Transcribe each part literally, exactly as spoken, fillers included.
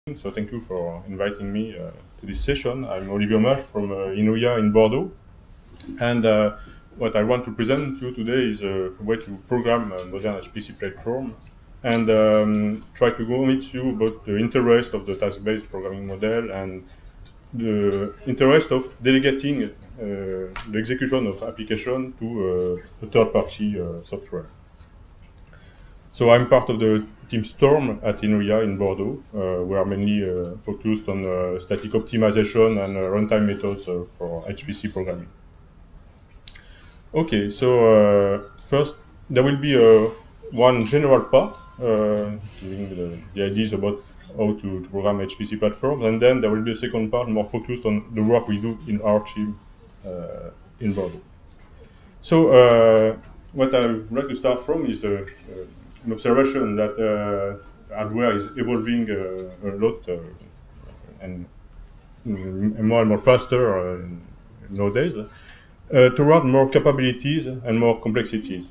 So thank you for inviting me uh, to this session. I'm Olivier Omache from uh, Inouïa in Bordeaux. And uh, what I want to present to you today is a way to program a modern H P C platform and um, try to go with you about the interest of the task-based programming model and the interest of delegating uh, the execution of application to uh, a third-party uh, software. So I'm part of the team Storm at Inouïa in Bordeaux. Uh, we are mainly uh, focused on uh, static optimization and uh, runtime methods uh, for H P C programming. Okay, so uh, first there will be uh, one general part uh, giving the, the ideas about how to, to program H P C platforms, and then there will be a second part more focused on the work we do in our team uh, in Bordeaux. So uh, what I would like to start from is the uh, an observation that uh, hardware is evolving uh, a lot uh, and, and more and more faster uh, nowadays uh, toward more capabilities and more complexities.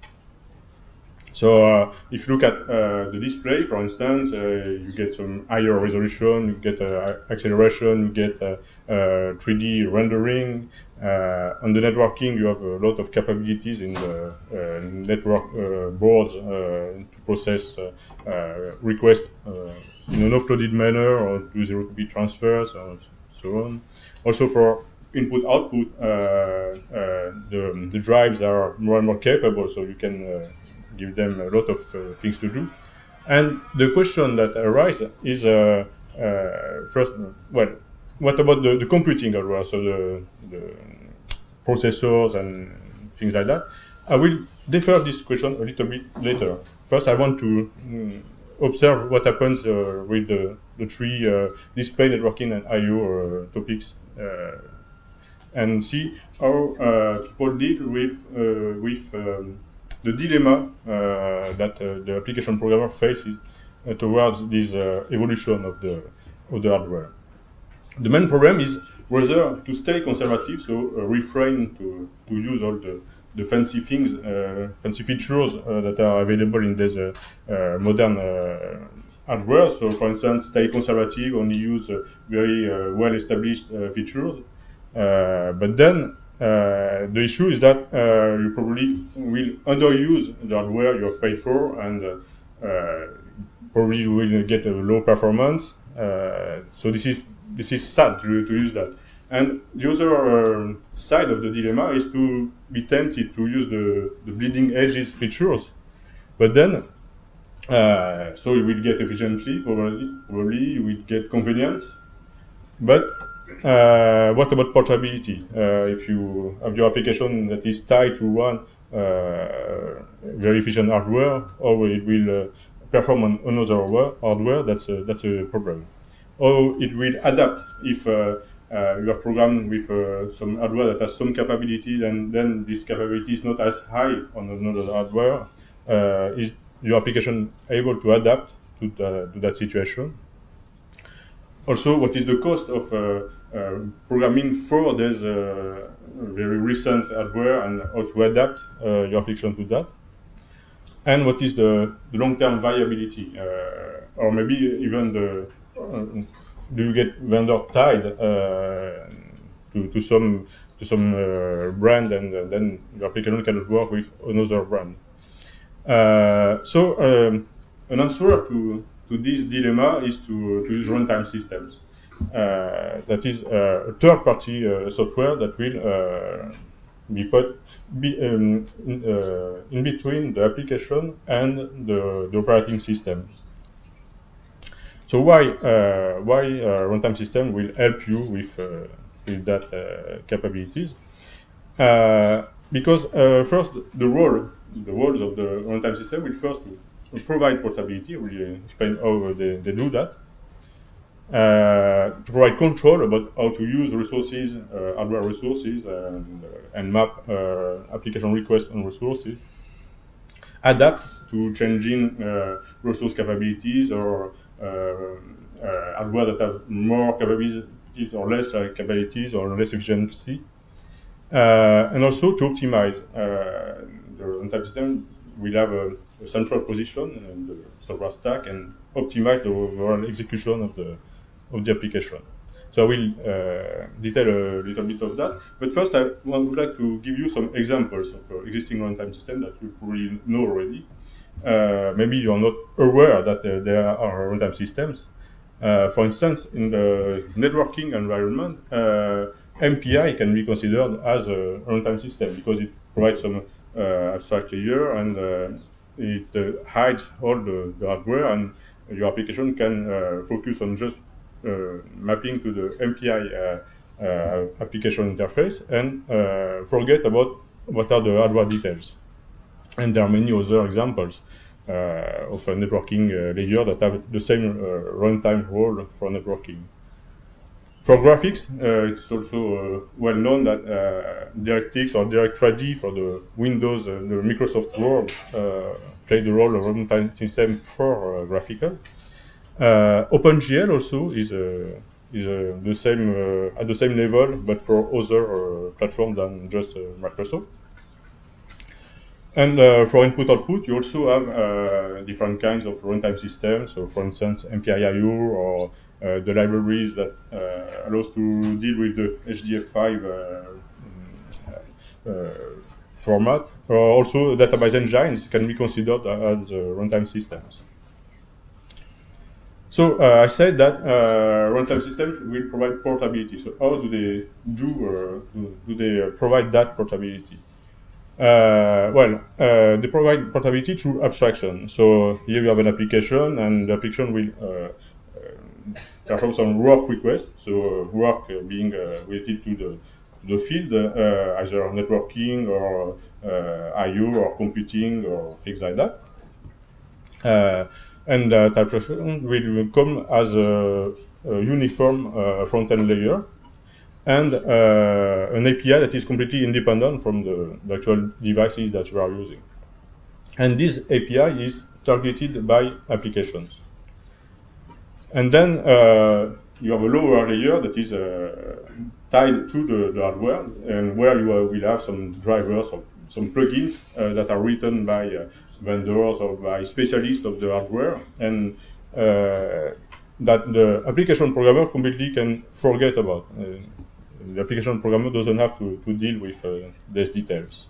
So uh, if you look at uh, the display, for instance, uh, you get some higher resolution, you get uh, acceleration, you get uh, uh, three D rendering. Uh, on the networking, you have a lot of capabilities in the uh, network uh, boards uh, to process uh, uh, requests uh, in an offloaded manner or do zero-to-bit transfers or so on. Also for input-output, uh, uh, the, the drives are more and more capable, so you can uh, give them a lot of uh, things to do. And the question that arises is, uh, uh, first, well, what about the, the computing as well? So the, the processors and things like that. I will defer this question a little bit later. First, I want to um, observe what happens uh, with the, the three uh, display, networking, and I O uh, topics, uh, and see how uh, people deal with uh, with um, the dilemma uh, that uh, the application programmer faces uh, towards this uh, evolution of the of the hardware. The main problem is whether to stay conservative, so uh, refrain to, to use all the, the fancy things, uh, fancy features uh, that are available in this uh, uh, modern uh, hardware. So, for instance, stay conservative, only use uh, very uh, well-established uh, features. Uh, but then uh, the issue is that uh, you probably will underuse the hardware you have paid for, and uh, uh, probably you will get a low performance. Uh, so this is This is sad to, to use that. And the other uh, side of the dilemma is to be tempted to use the, the bleeding edges features. But then, uh, so you will get efficiently, probably, probably you will get convenience. But uh, what about portability? Uh, if you have your application that is tied to one uh, very efficient hardware, or it will uh, perform on another hardware, that's a, that's a problem. Or it will adapt if uh, uh, you are programmed with uh, some hardware that has some capabilities, and then this capability is not as high on another hardware. Uh, is your application able to adapt to, the, to that situation? Also, what is the cost of uh, uh, programming for this uh, very recent hardware, and how to adapt uh, your application to that? And what is the, the long-term viability, uh, or maybe even the Uh, do you get vendor tied uh, to, to some to some uh, brand, and uh, then your application cannot work with another brand? Uh, so um, an answer to to this dilemma is to, to use runtime systems. Uh, that is uh, a third-party uh, software that will uh, be put be, um, in, uh, in between the application and the, the operating system. So why uh, why uh, runtime system will help you with uh, with that uh, capabilities? Uh, because uh, first the role the roles of the runtime system will first provide portability. We'll explain how they, they do that. Uh, to provide control about how to use resources, uh, hardware resources, and, uh, and map uh, application requests and resources. Adapt to changing uh, resource capabilities, or Uh, uh, hardware that have more capabilities or less uh, capabilities or less efficiency, uh, and also to optimize. Uh, the runtime system will have a, a central position in the software stack, and optimize the overall execution of the of the application. So I will uh, detail a little bit of that. But first, I would like to give you some examples of uh, existing runtime systems that you probably know already. Uh, maybe you're not aware that uh, there are runtime systems. Uh, for instance, in the networking environment, uh, M P I can be considered as a runtime system because it provides some uh, abstract layer and uh, it uh, hides all the, the hardware, and your application can uh, focus on just uh, mapping to the M P I uh, uh, application interface and uh, forget about what are the hardware details. And there are many other examples uh, of a networking uh, layer that have the same uh, runtime role for networking. For graphics, uh, it's also uh, well known that uh, DirectX or DirectReady for the Windows, uh, the Microsoft Word, uh, play the role of runtime system for uh, graphical. Uh, OpenGL also is uh, is uh, the same uh, at the same level, but for other uh, platforms than just uh, Microsoft. And uh, for input-output, you also have uh, different kinds of runtime systems. So, for instance, M P I I O or uh, the libraries that uh, allows to deal with the H D F five uh, uh, format. Or also, database engines can be considered as uh, runtime systems. So uh, I said that uh, runtime systems will provide portability. So how do they do? Uh, do, do they uh, provide that portability? Uh, well, uh, they provide portability through abstraction. So here you have an application, and the application will uh, uh, perform some work requests. So uh, work uh, being uh, related to the the field, uh, either networking or uh, I O or computing or things like that. Uh, and that abstraction will come as a, a uniform uh, front-end layer, and uh, an A P I that is completely independent from the, the actual devices that you are using. And this A P I is targeted by applications. And then uh, you have a lower layer that is uh, tied to the, the hardware, and where you uh, will have some drivers or some plugins uh, that are written by uh, vendors or by specialists of the hardware, and uh, that the application programmer completely can forget about. Uh, The application programmer doesn't have to, to deal with uh, these details.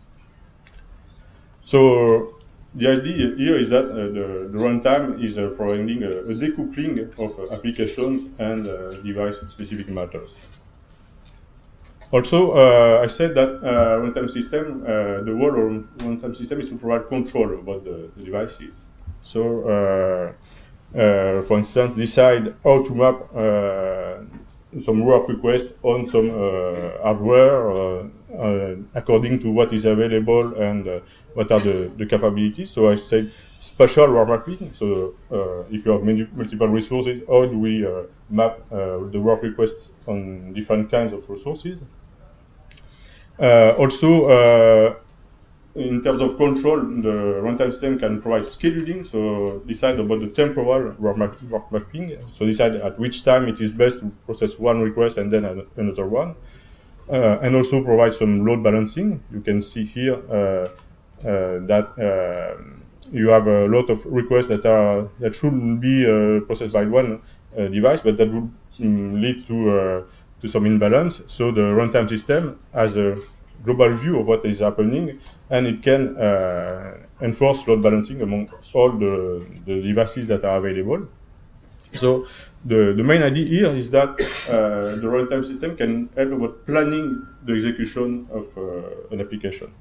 So the idea here is that uh, the, the runtime is uh, providing a, a decoupling of uh, applications and uh, device-specific matters. Also, uh, I said that uh, runtime system, uh, the role of runtime system is to provide control about the, the devices. So, uh, uh, for instance, decide how to map uh, some work request on some uh, hardware uh, uh, according to what is available and uh, what are the, the capabilities. So I said spatial work mapping. So uh, if you have many, multiple resources, how do we uh, map uh, the work requests on different kinds of resources? Uh, also, uh, in terms of control, the runtime system can provide scheduling, so decide about the temporal work, map work mapping, so decide at which time it is best to process one request and then another one, uh, and also provide some load balancing. You can see here uh, uh, that uh, you have a lot of requests that are that should be uh, processed by one uh, device, but that would um, lead to uh, to some imbalance. So the runtime system has a global view of what is happening, and it can uh, enforce load balancing among all the, the devices that are available. So the, the main idea here is that uh, the runtime system can help about planning the execution of uh, an application.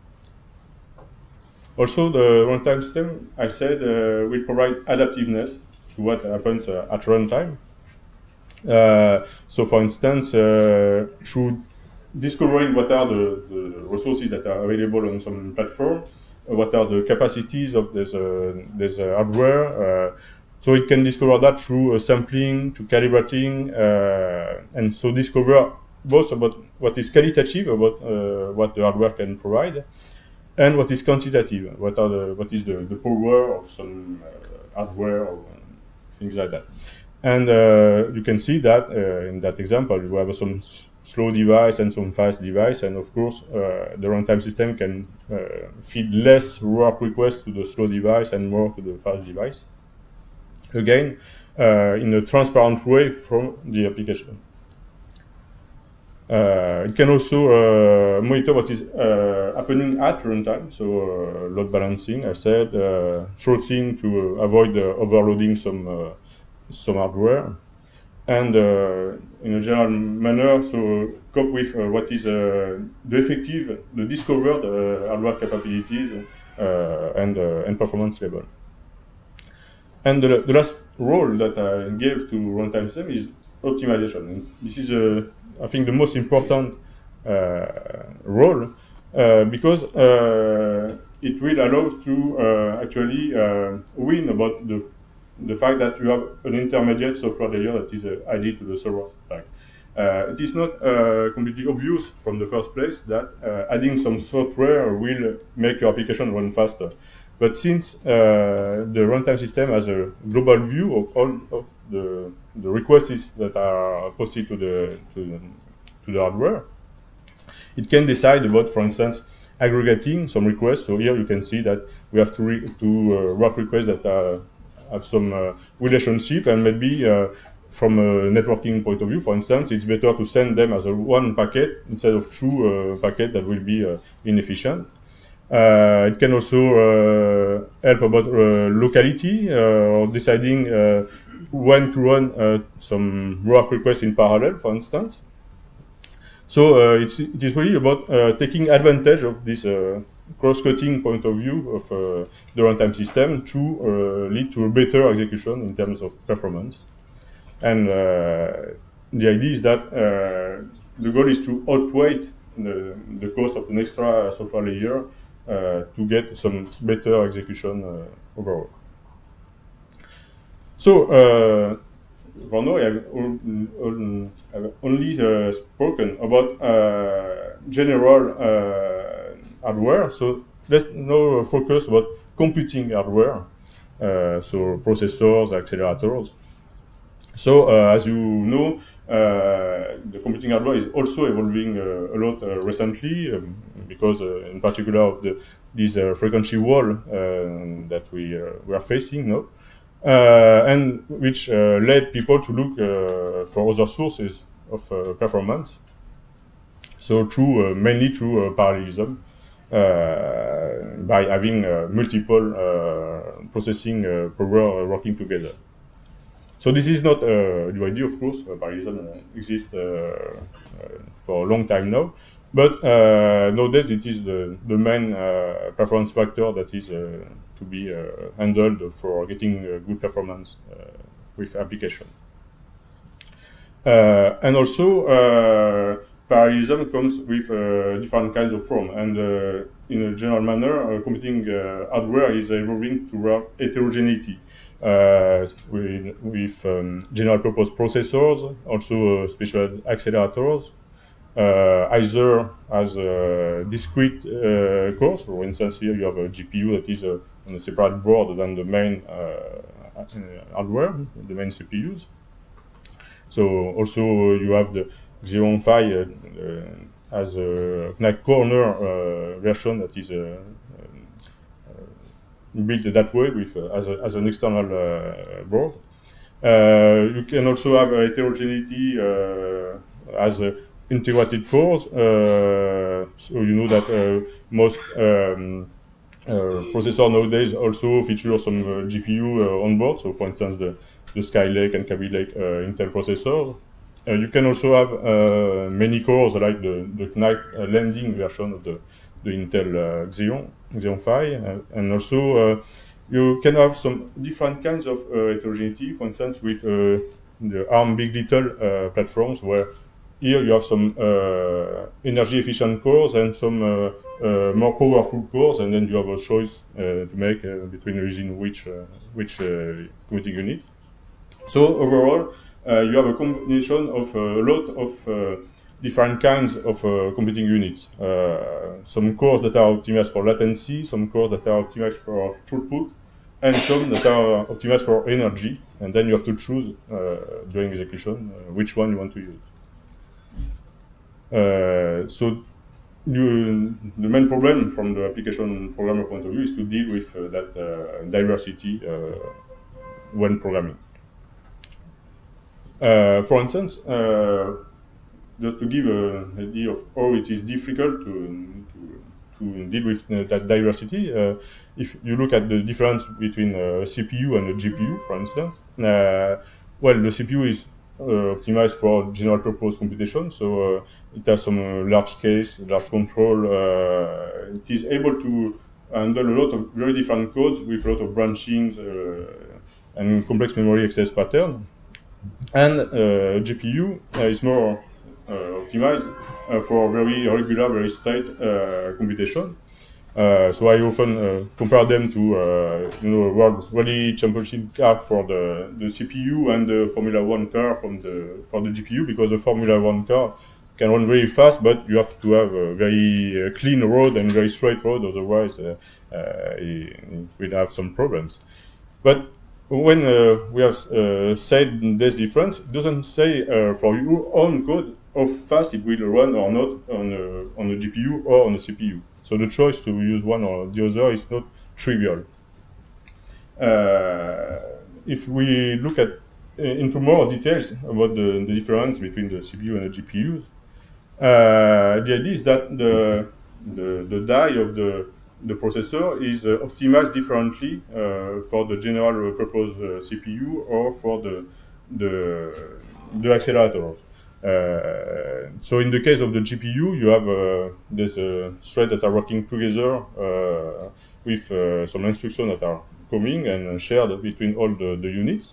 Also, the runtime system, I said, uh, will provide adaptiveness to what happens uh, at runtime. Uh, so, for instance, uh, through discovering what are the, the resources that are available on some platform, uh, what are the capacities of this, uh, this uh, hardware. Uh, so it can discover that through uh, sampling, to calibrating, uh, and so discover both about what is qualitative, about uh, what the hardware can provide, and what is quantitative, what are the what is the, the power of some uh, hardware or things like that. And uh, you can see that uh, in that example, you have some slow device and some fast device, and of course uh, the runtime system can uh, feed less work requests to the slow device and more to the fast device. again, uh, in a transparent way from the application. Uh, it can also uh, monitor what is uh, happening at runtime, so uh, load balancing, I said, uh, throttling to avoid uh, overloading some uh, some hardware, and uh, in a general manner, so cope with uh, what is uh, the effective, the discovered uh, hardware capabilities uh, and uh, and performance level. And the, the last role that I gave to runtime system is optimization. And this is, uh, I think, the most important uh, role uh, because uh, it will allow to uh, actually uh, win about the the fact that you have an intermediate software layer that is uh, added to the server stack. Uh, it is not uh, completely obvious from the first place that uh, adding some software will make your application run faster. But since uh, the runtime system has a global view of all of the, the requests that are posted to the, to the to the hardware, it can decide about, for instance, aggregating some requests. So here you can see that we have to re to uh, work requests that are, have some uh, relationship, and maybe uh, from a networking point of view, for instance, it's better to send them as a one packet instead of two uh, packets that will be uh, inefficient. Uh, it can also uh, help about uh, locality, uh, or deciding uh, when to run uh, some work requests in parallel, for instance. So uh, it's, it is really about uh, taking advantage of this uh, cross-cutting point of view of uh, the runtime system to uh, lead to a better execution in terms of performance. And uh, the idea is that uh, the goal is to outweigh the, the cost of an extra software layer uh, to get some better execution uh, overall. So uh, for now, I have, on, I've only uh, spoken about uh, general uh, hardware. So let's now focus about computing hardware, uh, so processors, accelerators. So uh, as you know, uh, the computing hardware is also evolving uh, a lot uh, recently, um, because uh, in particular of the this uh, frequency wall uh, that we uh, we are facing now, uh, and which uh, led people to look uh, for other sources of uh, performance. So through uh, mainly through uh, parallelism, uh, by having uh, multiple uh, processing uh, power working together. So this is not a new idea, of course. Uh, parallelism uh, exists uh, uh, for a long time now, but uh, nowadays it is the, the main uh, performance factor that is uh, to be uh, handled for getting uh, good performance uh, with application. Uh, and also, uh, parallelism comes with uh, different kinds of form, and uh, in a general manner, uh, computing uh, hardware is evolving toward heterogeneity. Uh, with, with um, general-purpose processors, also uh, special accelerators, uh, either as a discrete uh, cores. For instance, here you have a G P U that is uh, on a separate board than the main uh, hardware, the main C P Us. So also you have the Xeon Phi uh, uh, as a Knack corner uh, version that is uh, built that way with uh, as, a, as an external uh, board. Uh, you can also have a heterogeneity uh, as a integrated cores. Uh, so you know that uh, most um, uh, processors nowadays also feature some uh, G P U uh, on board. So for instance, the, the Skylake and Kaby Lake uh, Intel processors. Uh, you can also have uh, many cores like the, the Knack uh, landing version of the, the Intel uh, Xeon. Xeon Phi, uh, and also uh, you can have some different kinds of uh, heterogeneity, for instance, with uh, the ARM Big Little uh, platforms, where here you have some uh, energy efficient cores and some uh, uh, more powerful cores, and then you have a choice uh, to make uh, between using which uh, which uh, computing unit. So overall, uh, you have a combination of a lot of uh, different kinds of uh, computing units. Uh, some cores that are optimized for latency, some cores that are optimized for throughput, and some that are optimized for energy. And then you have to choose uh, during execution uh, which one you want to use. Uh, so you, the main problem from the application programmer point of view is to deal with uh, that uh, diversity uh, when programming. Uh, for instance, uh, just to give an idea of how it is difficult to, to, to deal with uh, that diversity, uh, if you look at the difference between a C P U and a G P U, for instance, uh, well, the C P U is uh, optimized for general purpose computation, so uh, it has some uh, large case, large control. Uh, it is able to handle a lot of very different codes with a lot of branchings uh, and complex memory access pattern. And uh, G P U uh, is more uh, optimized uh, for very regular, very straight uh, computation. Uh, so I often uh, compare them to uh, you know, World Rally Championship car for the, the C P U and the Formula One car from the for the G P U, because the Formula One car can run very fast, but you have to have a very uh, clean road and very straight road, otherwise uh, uh, it will have some problems. But when uh, we have uh, said this difference, it doesn't say uh, for your own code how fast it will run or not on a, on a G P U or on a C P U. So the choice to use one or the other is not trivial. Uh, if we look at uh, into more details about the, the difference between the C P U and the G P Us, uh, the idea is that the, the, the die of the the processor is uh, optimized differently uh, for the general purpose uh, C P U or for the the, the accelerator. Uh, so in the case of the G P U, you have uh, these uh, threads that are working together uh, with uh, some instructions that are coming and shared between all the, the units.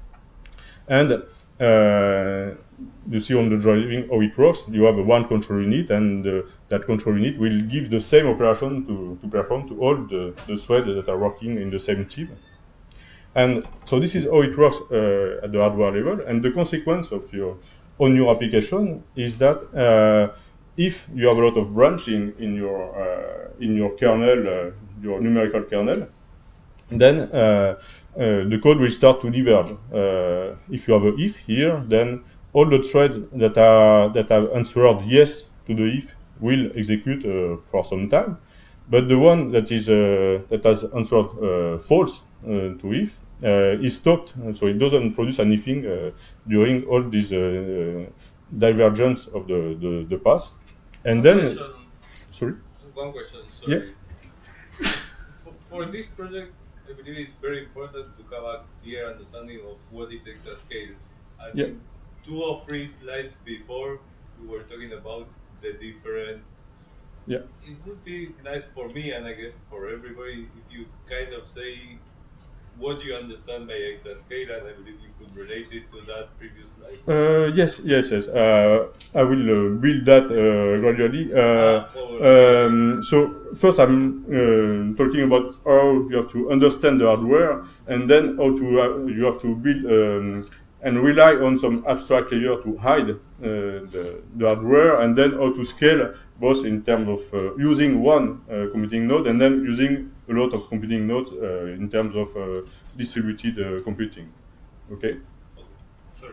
And uh, you see on the driving how it works. You have a one control unit, and uh, that control unit will give the same operation to, to perform to all the, the threads that are working in the same team. And so this is how it works uh, at the hardware level. And the consequence of your on your application is that uh, if you have a lot of branching in your uh, in your kernel, uh, your numerical kernel, then uh, uh, the code will start to diverge. Uh, if you have a if here, then all the threads that are that have answered yes to the if will execute uh, for some time, but the one that is uh, that has answered uh, false uh, to if uh, is stopped, so it doesn't produce anything uh, during all this uh, divergence of the the, the path. And One then, question. sorry. One question. Sorry. Yeah. For, for this project, I believe it's very important to have a clear understanding of what is exascale. I Yeah. think two or three slides before, we were talking about the different. Yeah. It would be nice for me, and I guess for everybody, if you kind of say what you understand by exascale, and I believe you could relate it to that previous slide. Uh, yes, yes, yes. Uh, I will uh, build that uh, gradually. Uh, Ah, um, so first, I'm uh, talking about how you have to understand the hardware, and then how to uh, you have to build um, and rely on some abstract layer to hide uh, the, the hardware, and then how to scale both in terms of uh, using one uh, computing node and then using a lot of computing nodes uh, in terms of uh, distributed uh, computing. Okay. Sorry.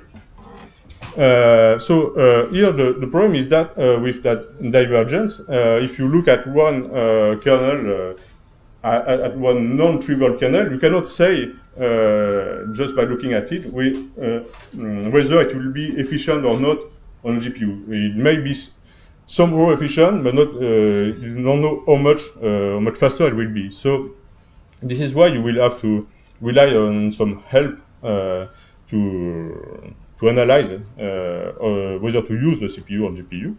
Uh, so uh, here the, the problem is that uh, with that divergence, uh, if you look at one uh, kernel, uh, at, at one non-trivial kernel, you cannot say uh, just by looking at it we, uh, whether it will be efficient or not on a G P U. It may be somehow efficient, but not. Uh, you don't know how much uh, how much faster it will be. So this is why you will have to rely on some help uh, to to analyze uh, uh, whether to use the C P U or G P U.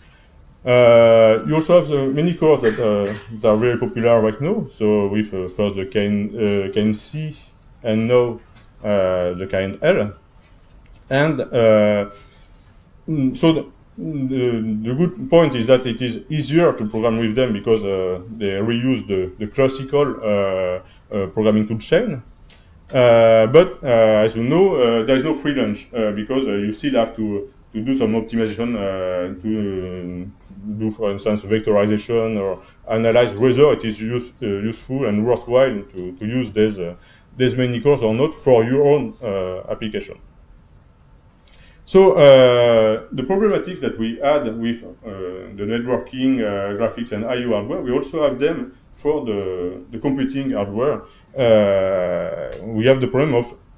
Uh, you also have uh, many cores that, uh, that are very popular right now. So with uh, first the K N C and now uh, the K N L. And uh, so the, the, the good point is that it is easier to program with them because uh, they reuse the, the classical uh, uh, programming toolchain. Uh, but uh, as you know, uh, there is no free lunch uh, because uh, you still have to to do some optimization uh, to uh, do, for instance, vectorization or analyze whether it is use, uh, useful and worthwhile to, to use these uh, these many cores or not for your own uh, application. So uh, the problematics that we had with uh, the networking, uh, graphics, and I O hardware, we also have them for the, the computing hardware. Uh, we have the problem of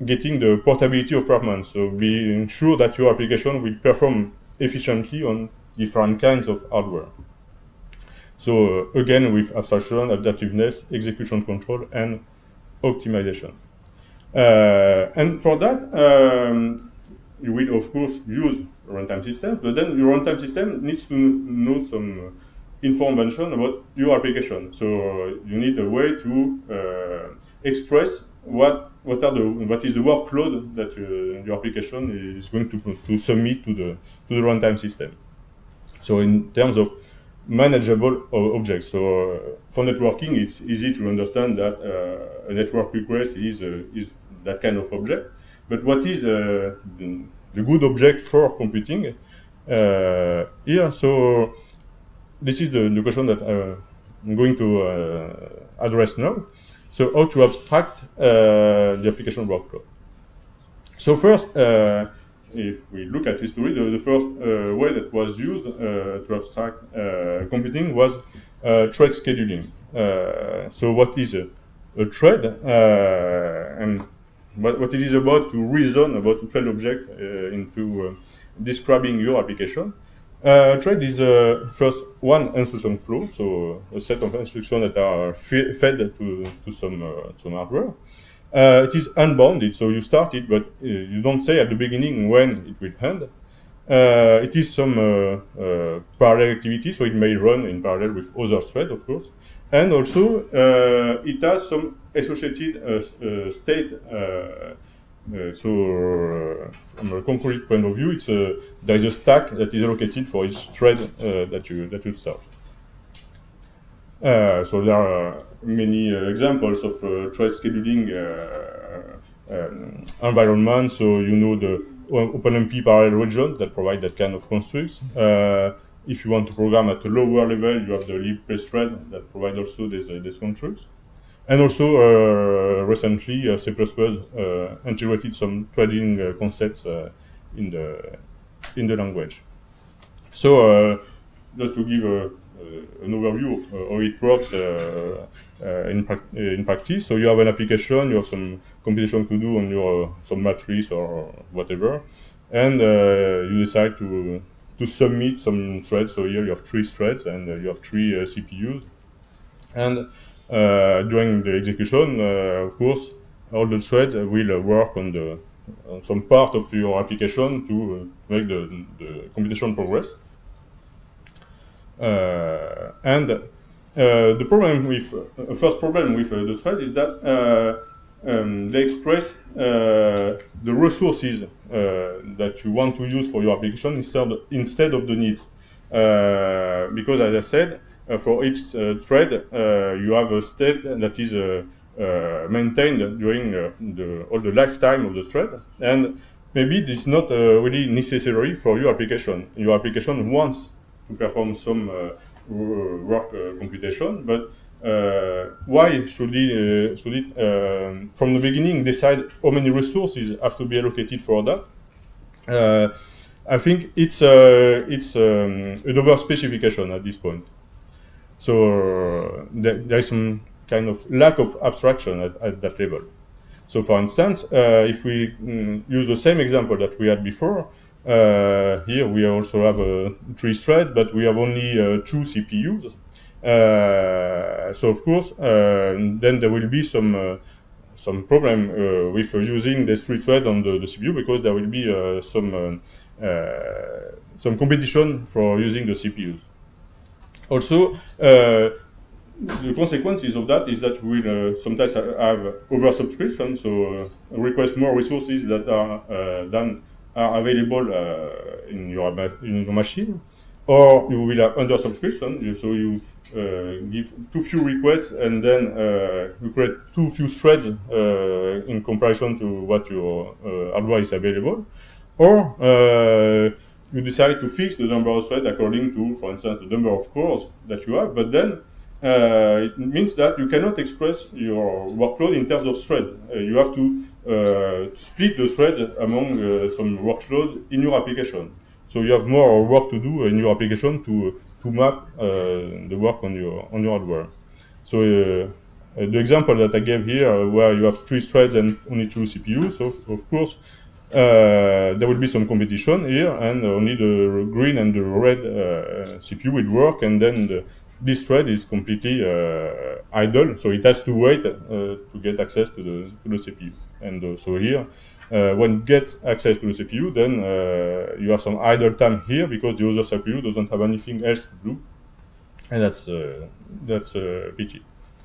getting the portability of performance, so being sure that your application will perform efficiently on different kinds of hardware. So uh, again, with abstraction, adaptiveness, execution control, and optimization. Uh, and for that, um, you will of course use runtime system, but then your runtime system needs to know some information about your application. So uh, you need a way to uh, express what what are the what is the workload that uh, your application is going to to submit to the to the runtime system. So in terms of manageable objects. So uh, for networking, it's easy to understand that uh, a network request is uh, is that kind of object. But what is uh, the, the good object for computing uh, here? So this is the, the question that uh, I'm going to uh, address now. So how to abstract uh, the application workload? So first, uh, if we look at history, the, the first uh, way that was used uh, to abstract uh, computing was uh, thread scheduling. Uh, so what is a, a thread, uh, and what, what it is about to reason about a thread object uh, into uh, describing your application. Uh, thread is uh, first one instruction flow, so a set of instructions that are fed to, to some, uh, some hardware. Uh, it is unbounded, so you start it, but uh, you don't say at the beginning when it will end. Uh, it is some uh, uh, parallel activity, so it may run in parallel with other threads, of course. And also, uh, it has some associated uh, uh, state. Uh, uh, so, uh, from a concrete point of view, it's a, there is a stack that is allocated for each thread uh, that you that you start. Uh, so there are many uh, examples of uh, thread scheduling uh, um, environments. So you know the OpenMP parallel region that provide that kind of constructs. Uh, if you want to program at a lower level, you have the libplacethread that provide also these, uh, these constructs. And also uh, recently, uh, C plus plus uh, integrated some threading uh, concepts uh, in the in the language. So uh, just to give a Uh, an overview of uh, how it works uh, uh, in, pra in practice. So you have an application, you have some computation to do on your uh, some matrix or whatever, and uh, you decide to to submit some threads. So here you have three threads, and uh, you have three uh, C P Us. And uh, during the execution, uh, of course, all the threads will uh, work on the on some part of your application to uh, make the, the computation progress. Uh, and uh, the problem with uh, first problem with uh, the thread is that uh, um, they express uh, the resources uh, that you want to use for your application instead of, instead of the needs. Uh, because, as I said, uh, for each uh, thread, uh, you have a state that is uh, uh, maintained during uh, the, all the lifetime of the thread, and maybe this is not uh, really necessary for your application. Your application wants to perform some uh, work uh, computation, but uh, why should it, uh, should it uh, from the beginning decide how many resources have to be allocated for that? Uh, I think it's uh, it's um, an overspecification at this point. So uh, there, there is some kind of lack of abstraction at, at that level. So, for instance, uh, if we mm, use the same example that we had before. Uh, here we also have a three thread, but we have only uh, two C P Us. Uh, so of course, uh, then there will be some uh, some problem uh, with uh, using this three thread on the, the C P U, because there will be uh, some uh, uh, some competition for using the C P Us. Also, uh, the consequences of that is that we will uh, sometimes have oversubscription, so uh, request more resources that are uh, done. Are available uh, in your in your machine, or you will have under subscription. So you uh, give too few requests, and then uh, you create too few threads uh, in comparison to what your uh, hardware is available, or uh, you decide to fix the number of threads according to, for instance, the number of cores that you have. But then uh, it means that you cannot express your workload in terms of threads. Uh, you have to Uh, split the threads among uh, some workload in your application. So you have more work to do in your application to to map uh, the work on your on your hardware. So uh, uh, the example that I gave here, uh, where you have three threads and only two C P Us, so of course uh, there will be some competition here, and only the green and the red uh, C P U will work, and then the, this thread is completely uh, idle, so it has to wait uh, to get access to the, to the C P U. And uh, so here, uh, when you get access to the C P U, then uh, you have some idle time here because the other C P U doesn't have anything else to do, and that's uh, that's a uh, pity.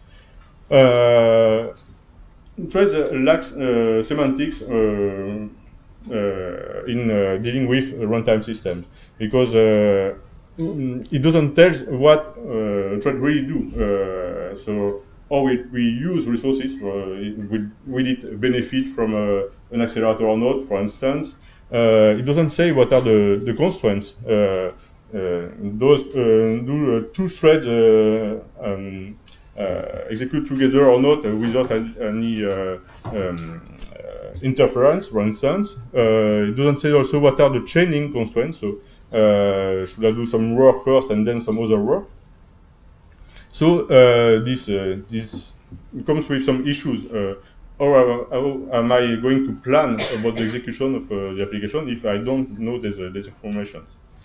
Uh, threads uh, lacks uh, semantics uh, uh, in uh, dealing with runtime systems because uh, it doesn't tell what uh, thread really do. Uh, so how we, we use resources, uh, will, will it benefit from uh, an accelerator or not, for instance. Uh, it doesn't say what are the, the constraints. Uh, uh, those uh, do uh, two threads uh, um, uh, execute together or not uh, without any uh, um, uh, interference, for instance. Uh, it doesn't say also what are the chaining constraints. So uh, should I do some work first and then some other work? So uh, this uh, this comes with some issues. Uh, how, how am I going to plan about the execution of uh, the application if I don't know this, uh, this information?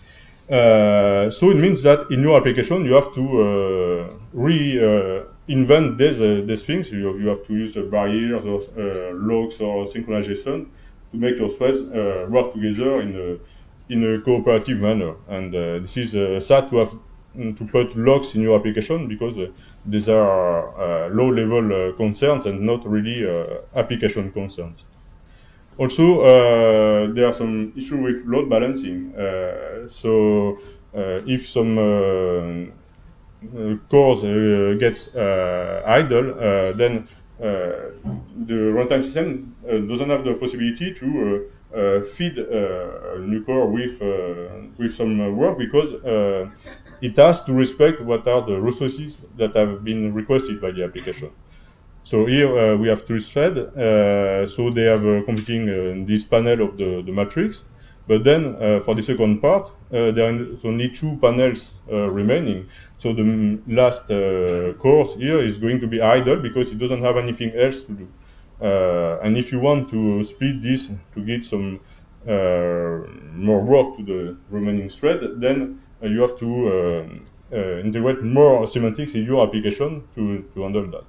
Uh, so it means that in your application you have to uh, reinvent uh, these, uh, these things. You, you have to use uh, barriers or uh, logs or synchronization to make your threads uh, work together in a, in a cooperative manner. And uh, this is uh, sad to have to put logs in your application because uh, these are uh, low-level uh, concerns and not really uh, application concerns. Also, uh, there are some issues with load balancing. Uh, so, uh, if some uh, uh, cores uh, gets uh, idle, uh, then uh, the runtime system uh, doesn't have the possibility to uh, uh, feed uh, a new core with uh, with some uh, work because uh, it has to respect what are the resources that have been requested by the application. So here uh, we have three threads, uh, so they have uh, computing uh, this panel of the, the matrix. But then uh, for the second part, uh, there are only two panels uh, remaining. So the last uh, course here is going to be idle because it doesn't have anything else to do. Uh, and if you want to split this to get some uh, more work to the remaining thread, then uh, you have to uh, uh, integrate more semantics in your application to, to handle that.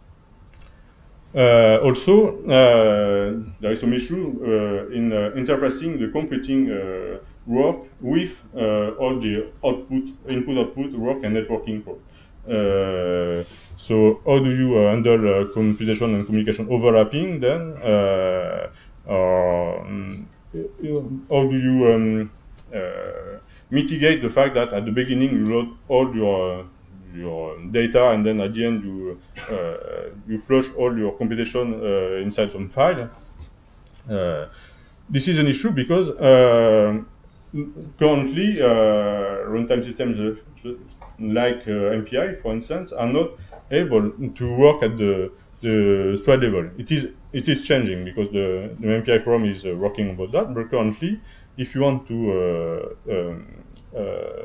Uh, also, uh, there is some issue uh, in uh, interfacing the computing uh, work with uh, all the output, input-output work and networking code. Uh, so, how do you uh, handle uh, computation and communication overlapping then? Uh, or, um, how do you um, uh, mitigate the fact that at the beginning you load all your uh, your data and then at the end you uh, you flush all your computation uh, inside some file. Uh, this is an issue because uh, currently uh, runtime systems uh, like uh, M P I, for instance, are not able to work at the the thread level. It is it is changing because the, the M P I forum is uh, working about that. But currently, if you want to uh, um, uh,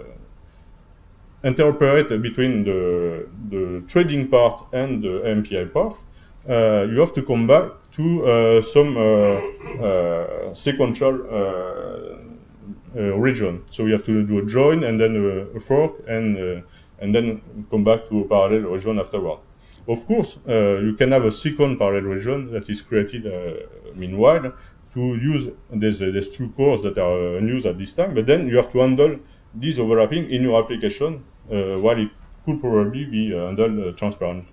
interoperate between the, the trading part and the M P I part, uh, you have to come back to uh, some uh, uh, sequential uh, uh, region. So you have to do a join and then a, a fork and uh, and then come back to a parallel region afterward. Of course, uh, you can have a second parallel region that is created uh, meanwhile to use these, uh, these two cores that are unused at this time, but then you have to handle this overlapping in your application uh, while it could probably be uh, handled uh, transparently.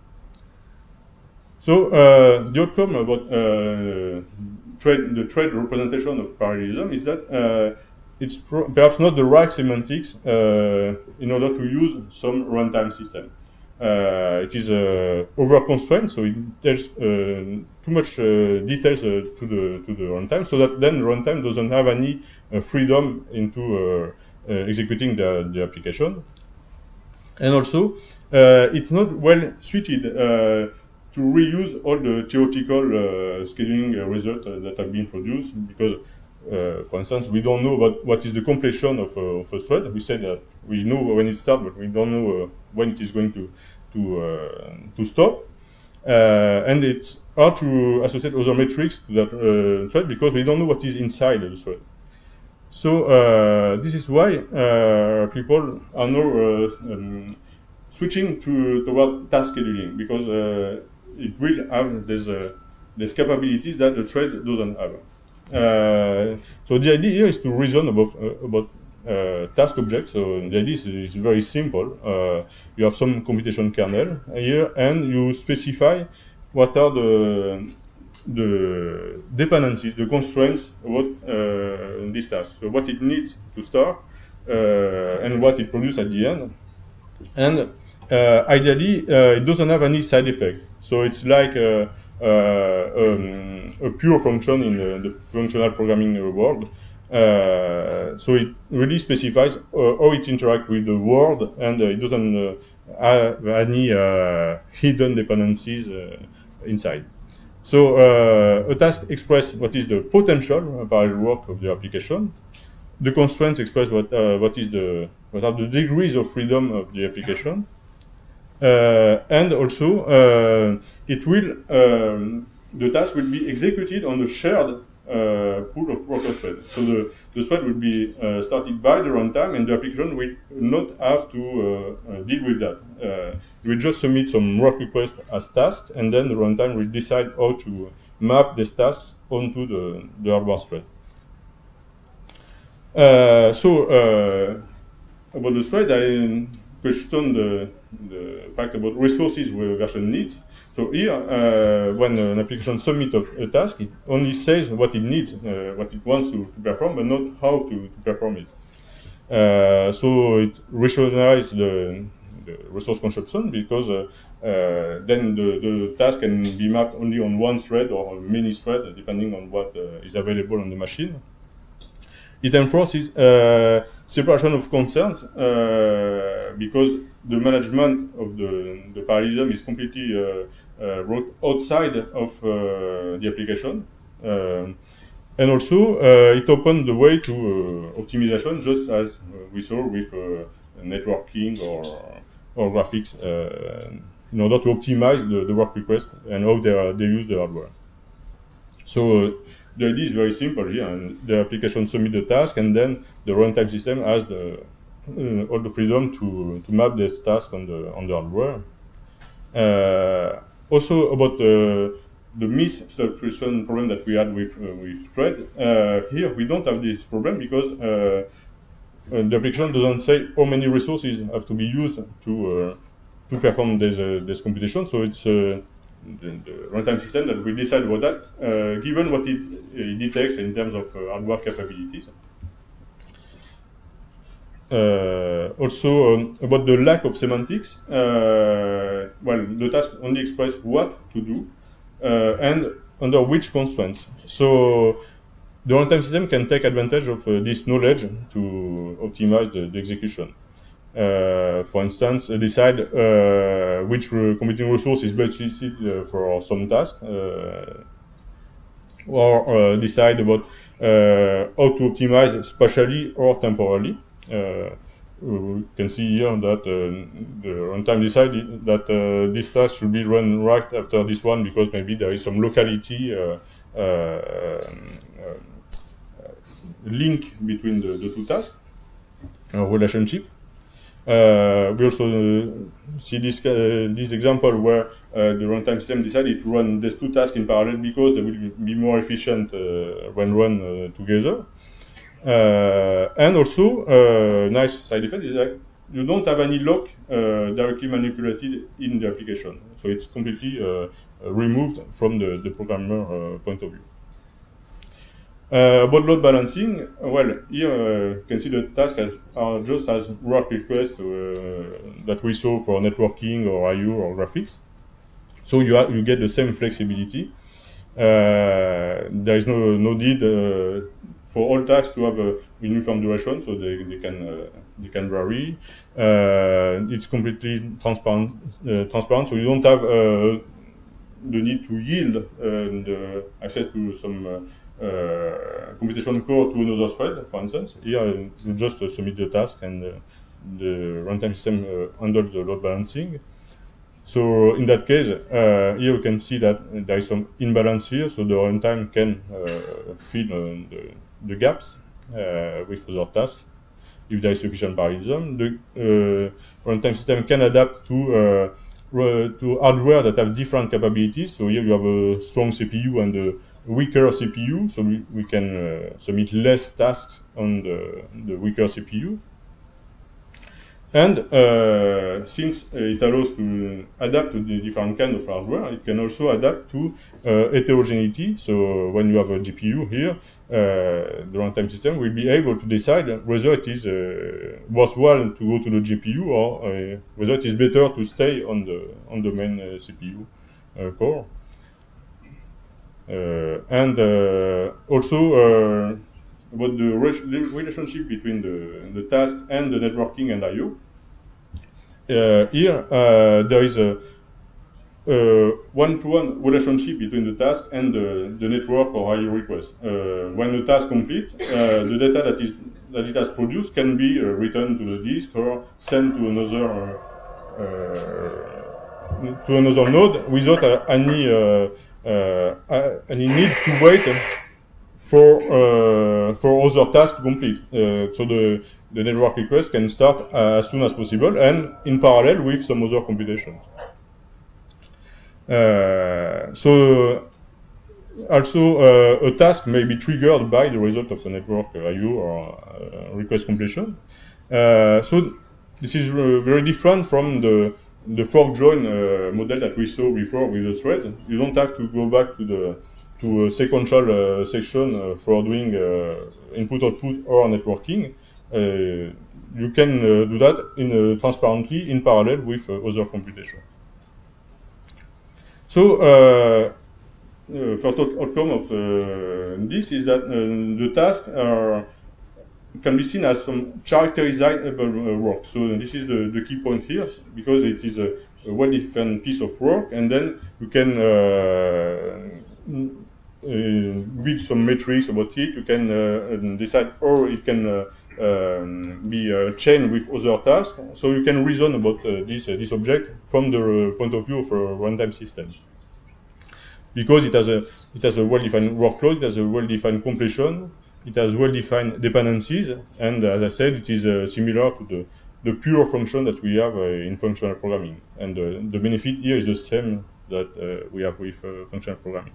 So uh, the outcome about uh, trade, the trade representation of parallelism is that uh, it's perhaps not the right semantics uh, in order to use some runtime system. Uh, it is uh, over-constrained, so it tells uh, too much uh, details uh, to the to the runtime, so that then runtime doesn't have any uh, freedom into uh, uh, executing the, the application. And also, uh, it's not well suited uh, to reuse all the theoretical uh, scheduling uh, results uh, that have been produced, because, uh, for instance, we don't know about what is the completion of, uh, of a thread. We said that we know when it starts, but we don't know uh, when it is going to to uh, to stop. Uh, and it's hard to associate other metrics to that uh, thread because we don't know what is inside the thread. So uh, this is why uh, people are now uh, um, switching to toward task scheduling, because uh, it will have these uh, these capabilities that the thread doesn't have. Uh, so the idea here is to reason about uh, about uh, task objects. So the idea is, is very simple. Uh, you have some computation kernel here, and you specify what are the the dependencies, the constraints about uh, this task. So what it needs to start uh, and what it produces at the end. And uh, ideally, uh, it doesn't have any side effect. So it's like uh, uh, um, a pure function in the, the functional programming world. Uh, so it really specifies uh, how it interacts with the world, and uh, it doesn't uh, have any uh, hidden dependencies uh, inside. So uh, a task expresses what is the potential parallel work of the application. The constraints express what uh, what is the what are the degrees of freedom of the application, uh, and also uh, it will um, the task will be executed on a shared uh, pool of worker thread. So the the thread will be uh, started by the runtime, and the application will not have to uh, uh, deal with that. Uh, it will just submit some work request as tasks, and then the runtime will decide how to map these tasks onto the, the hardware thread. Uh, so uh, about the thread, I questioned the, the fact about resources where version needs. So here, uh, when an application submits a, a task, it only says what it needs, uh, what it wants to, to perform, but not how to, to perform it. Uh, so it rationalizes the, the resource consumption, because uh, uh, then the, the task can be mapped only on one thread or many threads, depending on what uh, is available on the machine. It enforces uh, separation of concerns, uh, because the management of the, the parallelism is completely uh, uh, wrote outside of uh, the application. Uh, and also, uh, it opens the way to uh, optimization, just as we saw with uh, networking or, or graphics, uh, in order to optimize the, the work request and how they, are, they use the hardware. So uh, the idea is very simple here, and the application submits the task, and then the runtime system has the, uh, all the freedom to, to map this task on the, on the hardware. Uh, also about the, the mis-substitution problem that we had with, uh, with thread, uh, here we don't have this problem because uh, uh, the application doesn't say how many resources have to be used to, uh, to perform this, uh, this computation, so it's uh, the, the runtime system that will decide about that, uh, given what it, it detects in terms of uh, hardware capabilities. Uh, also, um, about the lack of semantics, uh, well, the task only expresses what to do uh, and under which constraints. So the runtime system can take advantage of uh, this knowledge to optimize the, the execution. Uh, for instance, uh, decide uh, which re computing resource is best suited uh, for some task, uh, or uh, decide about uh, how to optimize spatially or temporally. Uh, we can see here that uh, the runtime decided that uh, this task should be run right after this one, because maybe there is some locality uh, uh, uh, link between the, the two tasks, a relationship. Uh, we also uh, see this, uh, this example where uh, the runtime system decided to run these two tasks in parallel because they will be more efficient uh, when run uh, together. Uh, and also, uh, nice side effect is that you don't have any lock uh, directly manipulated in the application. So it's completely uh, removed from the, the programmer uh, point of view. Uh, about load balancing, well, here uh, you can see the tasks as, are just as work requests uh, that we saw for networking or I O or graphics. So you, have, you get the same flexibility. Uh, there is no, no need uh, for all tasks to have a uniform duration, so they, they can uh, they can vary. Uh, it's completely transparent, uh, transparent, so you don't have uh, the need to yield uh, the access to some uh, uh, computation core to another thread, for instance. Here you just uh, submit the task, and uh, the runtime system uh, handles the load balancing. So in that case, uh, here you can see that there is some imbalance here, so the runtime can uh, fill uh, the, the gaps uh, with other tasks if there is sufficient parallelism. The uh, runtime system can adapt to uh, to hardware that have different capabilities. So here you have a strong C P U and a weaker C P U, so we, we can uh, submit less tasks on the, the weaker C P U. And uh, since uh, it allows to adapt to the different kind of hardware, it can also adapt to uh, heterogeneity. So when you have a G P U here, uh, the runtime system will be able to decide whether it is uh, worthwhile to go to the G P U or uh, whether it is better to stay on the on the main uh, C P U uh, core. Uh, and uh, also uh, about the re relationship between the, the task and the networking and I O. Uh, here, uh, there is a one-to-one relationship between the task and the, the network or I O request. Uh, when the task completes, uh, the data that is that it has produced can be uh, returned to the disk or sent to another uh, uh, to another node without uh, any uh, uh, any need to wait for uh, for other tasks to complete. Uh, so the the network request can start uh, as soon as possible and in parallel with some other computations. Uh, so also uh, a task may be triggered by the result of a network uh, I O or uh, request completion. Uh, so this is uh, very different from the the fork join uh, model that we saw before with the threads. You don't have to go back to the to a sequential uh, section uh, for doing uh, input-output or networking. Uh, you can uh, do that in uh, transparently in parallel with uh, other computation. So uh, uh, first outcome of uh, this is that uh, the tasks are can be seen as some characterizable uh, work. So this is the, the key point here, because it is a, a well-defined piece of work, and then you can uh, Uh, read some metrics about it. You can uh, decide how it can uh, um, be uh, chained with other tasks. So you can reason about uh, this uh, this object from the point of view of a runtime system, because it has a it has a well-defined workload, it has a well-defined completion, it has well-defined dependencies, and uh, as I said, it is uh, similar to the the pure function that we have uh, in functional programming. And uh, the benefit here is the same that uh, we have with uh, functional programming.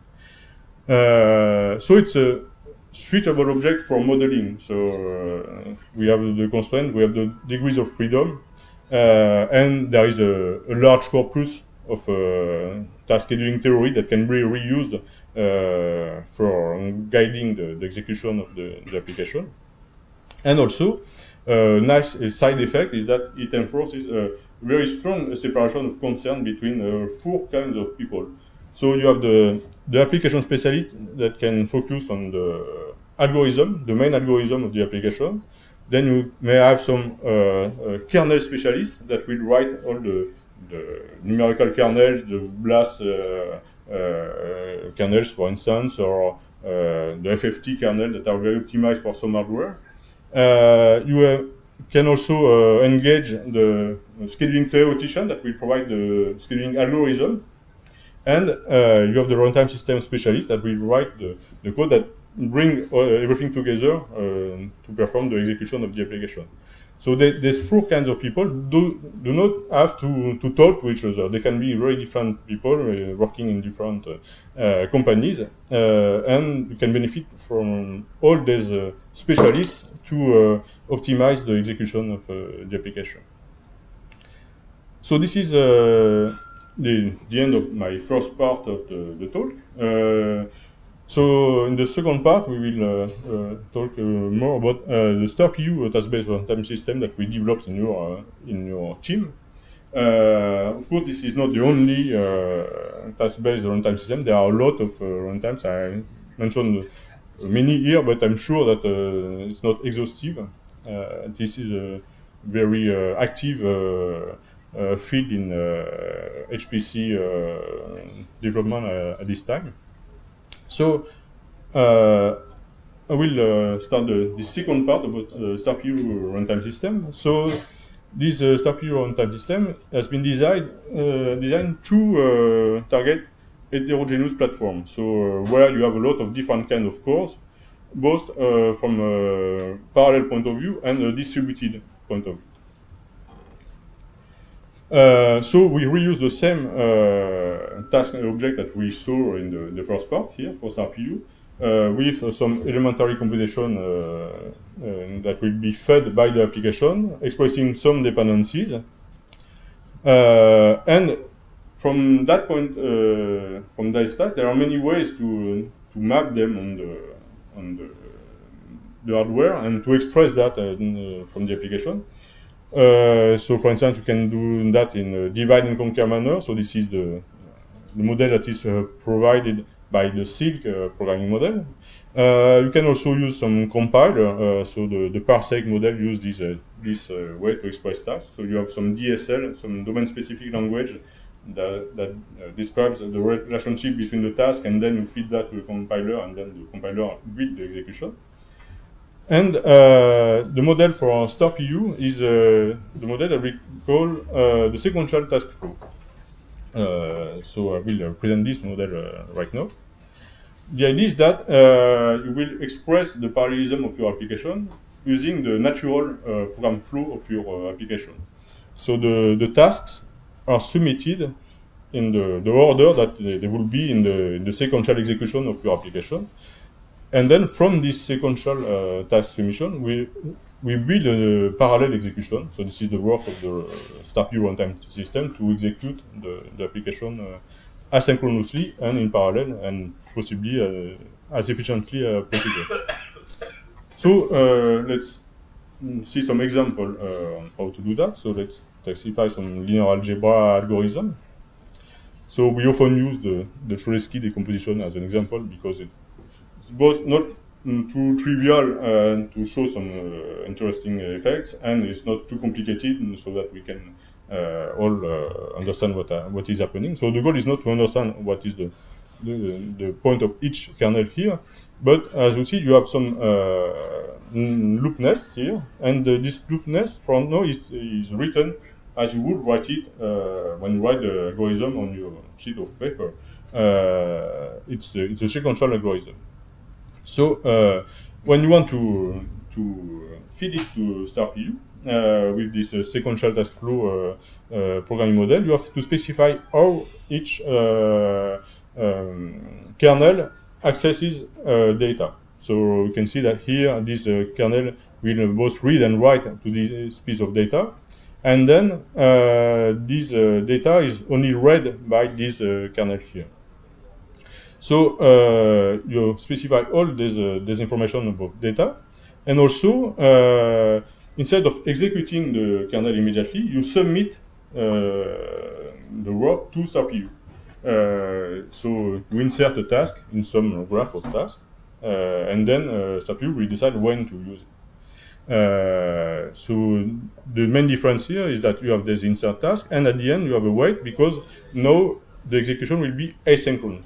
Uh, so it's a suitable object for modeling. So uh, we have the constraint, we have the degrees of freedom, uh, and there is a, a large corpus of uh, task scheduling theory that can be reused uh, for guiding the, the execution of the, the application. And also, a uh, nice uh, side effect is that it enforces a very strong separation of concern between uh, four kinds of people. So you have the, the application specialist that can focus on the algorithm, the main algorithm of the application. Then you may have some uh, uh, kernel specialists that will write all the, the numerical kernels, the BLAS uh, uh, kernels, for instance, or uh, the F F T kernel that are very optimized for some hardware. Uh, you uh, can also uh, engage the scheduling theoretician that will provide the scheduling algorithm. And uh, you have the runtime system specialist that will write the, the code that bring uh, everything together uh, to perform the execution of the application. So they, these four kinds of people do, do not have to, to talk to each other. They can be very different people uh, working in different uh, uh, companies, uh, and you can benefit from all these uh, specialists to uh, optimize the execution of uh, the application. So this is uh, The, the end of my first part of the, the talk. Uh, so in the second part, we will uh, uh, talk uh, more about uh, the StarPU task-based runtime system that we developed in your uh, in your team. Uh, of course, this is not the only uh, task-based runtime system. There are a lot of uh, runtimes. I mentioned many here, but I'm sure that uh, it's not exhaustive. Uh, this is a very uh, active Uh, Uh, field in uh, H P C uh, development uh, at this time. So uh, I will uh, start the, the second part about the StarPU runtime system. So this uh, StarPU runtime system has been designed uh, designed to uh, target heterogeneous platform. So uh, where you have a lot of different kind of cores, both uh, from a parallel point of view and a distributed point of view. Uh, so we reuse the same uh, task object that we saw in the, the first part here for StarPU, uh, with uh, some elementary computation uh, uh, that will be fed by the application, expressing some dependencies. Uh, and from that point, uh, from that task, there are many ways to to map them on the on the, the hardware and to express that uh, in, uh, from the application. Uh, so, for instance, you can do that in a divide and conquer manner. So this is the, the model that is uh, provided by the Silk uh, programming model. Uh, you can also use some compiler. Uh, so the, the parsec model uses this, uh, this uh, way to express tasks. So you have some D S L, some domain-specific language that, that uh, describes the relationship between the task, and then you feed that to the compiler, and then the compiler builds the execution. And uh, the model for StarPU is uh, the model that we call uh, the sequential task flow. Uh, so I will uh, present this model uh, right now. The idea is that uh, you will express the parallelism of your application using the natural uh, program flow of your uh, application. So the, the tasks are submitted in the, the order that they, they will be in the, in the sequential execution of your application. And then from this sequential uh, task submission, we, we build a parallel execution. So this is the work of the uh, StarPU runtime system to execute the, the application uh, asynchronously and in parallel, and possibly uh, as efficiently as possible. So uh, let's see some example uh, on how to do that. So let's taxify some linear algebra algorithm. So we often use the, the Cholesky decomposition as an example because it It's both not mm, too trivial uh, to show some uh, interesting effects, and it's not too complicated so that we can uh, all uh, understand what uh, what is happening. So the goal is not to understand what is the, the the point of each kernel here, but as you see, you have some uh, loop nest here, and uh, this loop nest from now is, is written as you would write it uh, when you write the algorithm on your sheet of paper. Uh, it's, uh, it's a sequential algorithm. So uh, when you want to to feed it to StarPU uh, with this uh, sequential task flow uh, uh, programming model, you have to specify how each uh, um, kernel accesses uh, data. So you can see that here this uh, kernel will both read and write to this piece of data, and then uh, this uh, data is only read by this uh, kernel here. So uh, you specify all this, uh, this information about data, and also uh, instead of executing the kernel immediately, you submit uh, the work to StarPU. Uh, so you insert a task in some graph of tasks, uh, and then uh, StarPU will decide when to use it. Uh, so the main difference here is that you have this insert task, and at the end you have a wait, because now the execution will be asynchronous.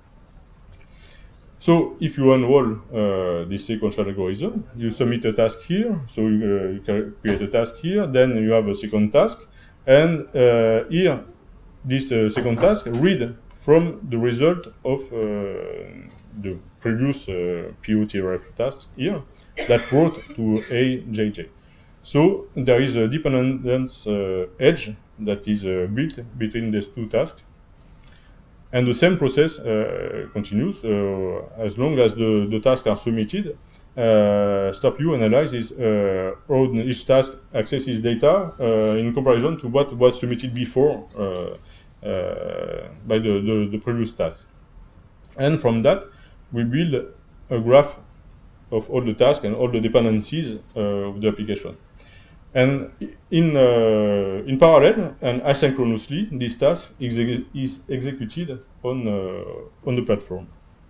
So if you unroll uh, this sequential algorithm, you submit a task here, so you, uh, you can create a task here, then you have a second task, and uh, here, this uh, second task read from the result of uh, the previous uh, P O T R F task here that brought to A J J. So there is a dependence uh, edge that is uh, built between these two tasks. And the same process uh, continues uh, as long as the, the tasks are submitted. Uh, StarPU analyzes uh, how each task accesses data uh, in comparison to what was submitted before uh, uh, by the, the, the previous task. And from that, we build a graph of all the tasks and all the dependencies uh, of the application. And in, uh, in parallel and asynchronously, this task is, ex is executed on, uh, on the platform.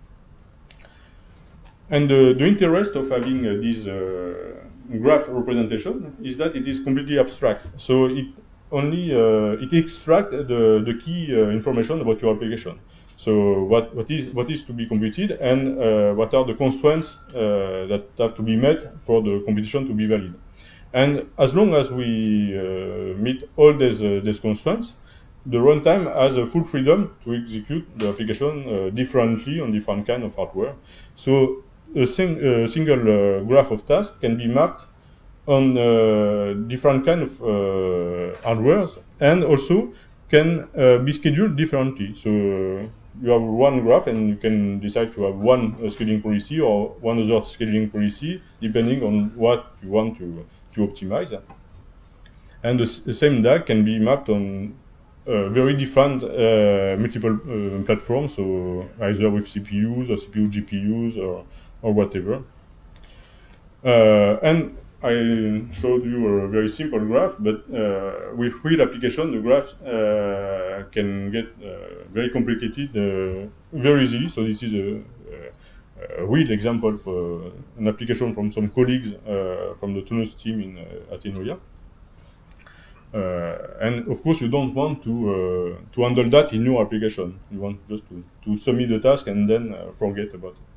And uh, the interest of having uh, this uh, graph representation is that it is completely abstract. So it only uh, it extracts the, the key uh, information about your application. So what, what, is, what is to be computed, and uh, what are the constraints uh, that have to be met for the computation to be valid. And as long as we uh, meet all these, uh, these constraints, the runtime has a full freedom to execute the application uh, differently on different kind of hardware. So a sing, uh, single uh, graph of tasks can be mapped on uh, different kind of uh, hardwares, and also can uh, be scheduled differently. So uh, you have one graph, and you can decide to have one uh, scheduling policy or one other scheduling policy, depending on what you want to, to optimize. And the, the same D A G can be mapped on uh, very different uh, multiple uh, platforms, so either with C P Us or C P U G P Us or, or whatever. Uh, and I showed you a very simple graph, but uh, with real application, the graph uh, can get uh, very complicated uh, very easily. So this is a, a, a real example for an application from some colleagues uh, from the Tunos team in uh, Athenoia. Uh, and of course, you don't want to uh, to handle that in your application. You want just to, to submit the task and then uh, forget about it.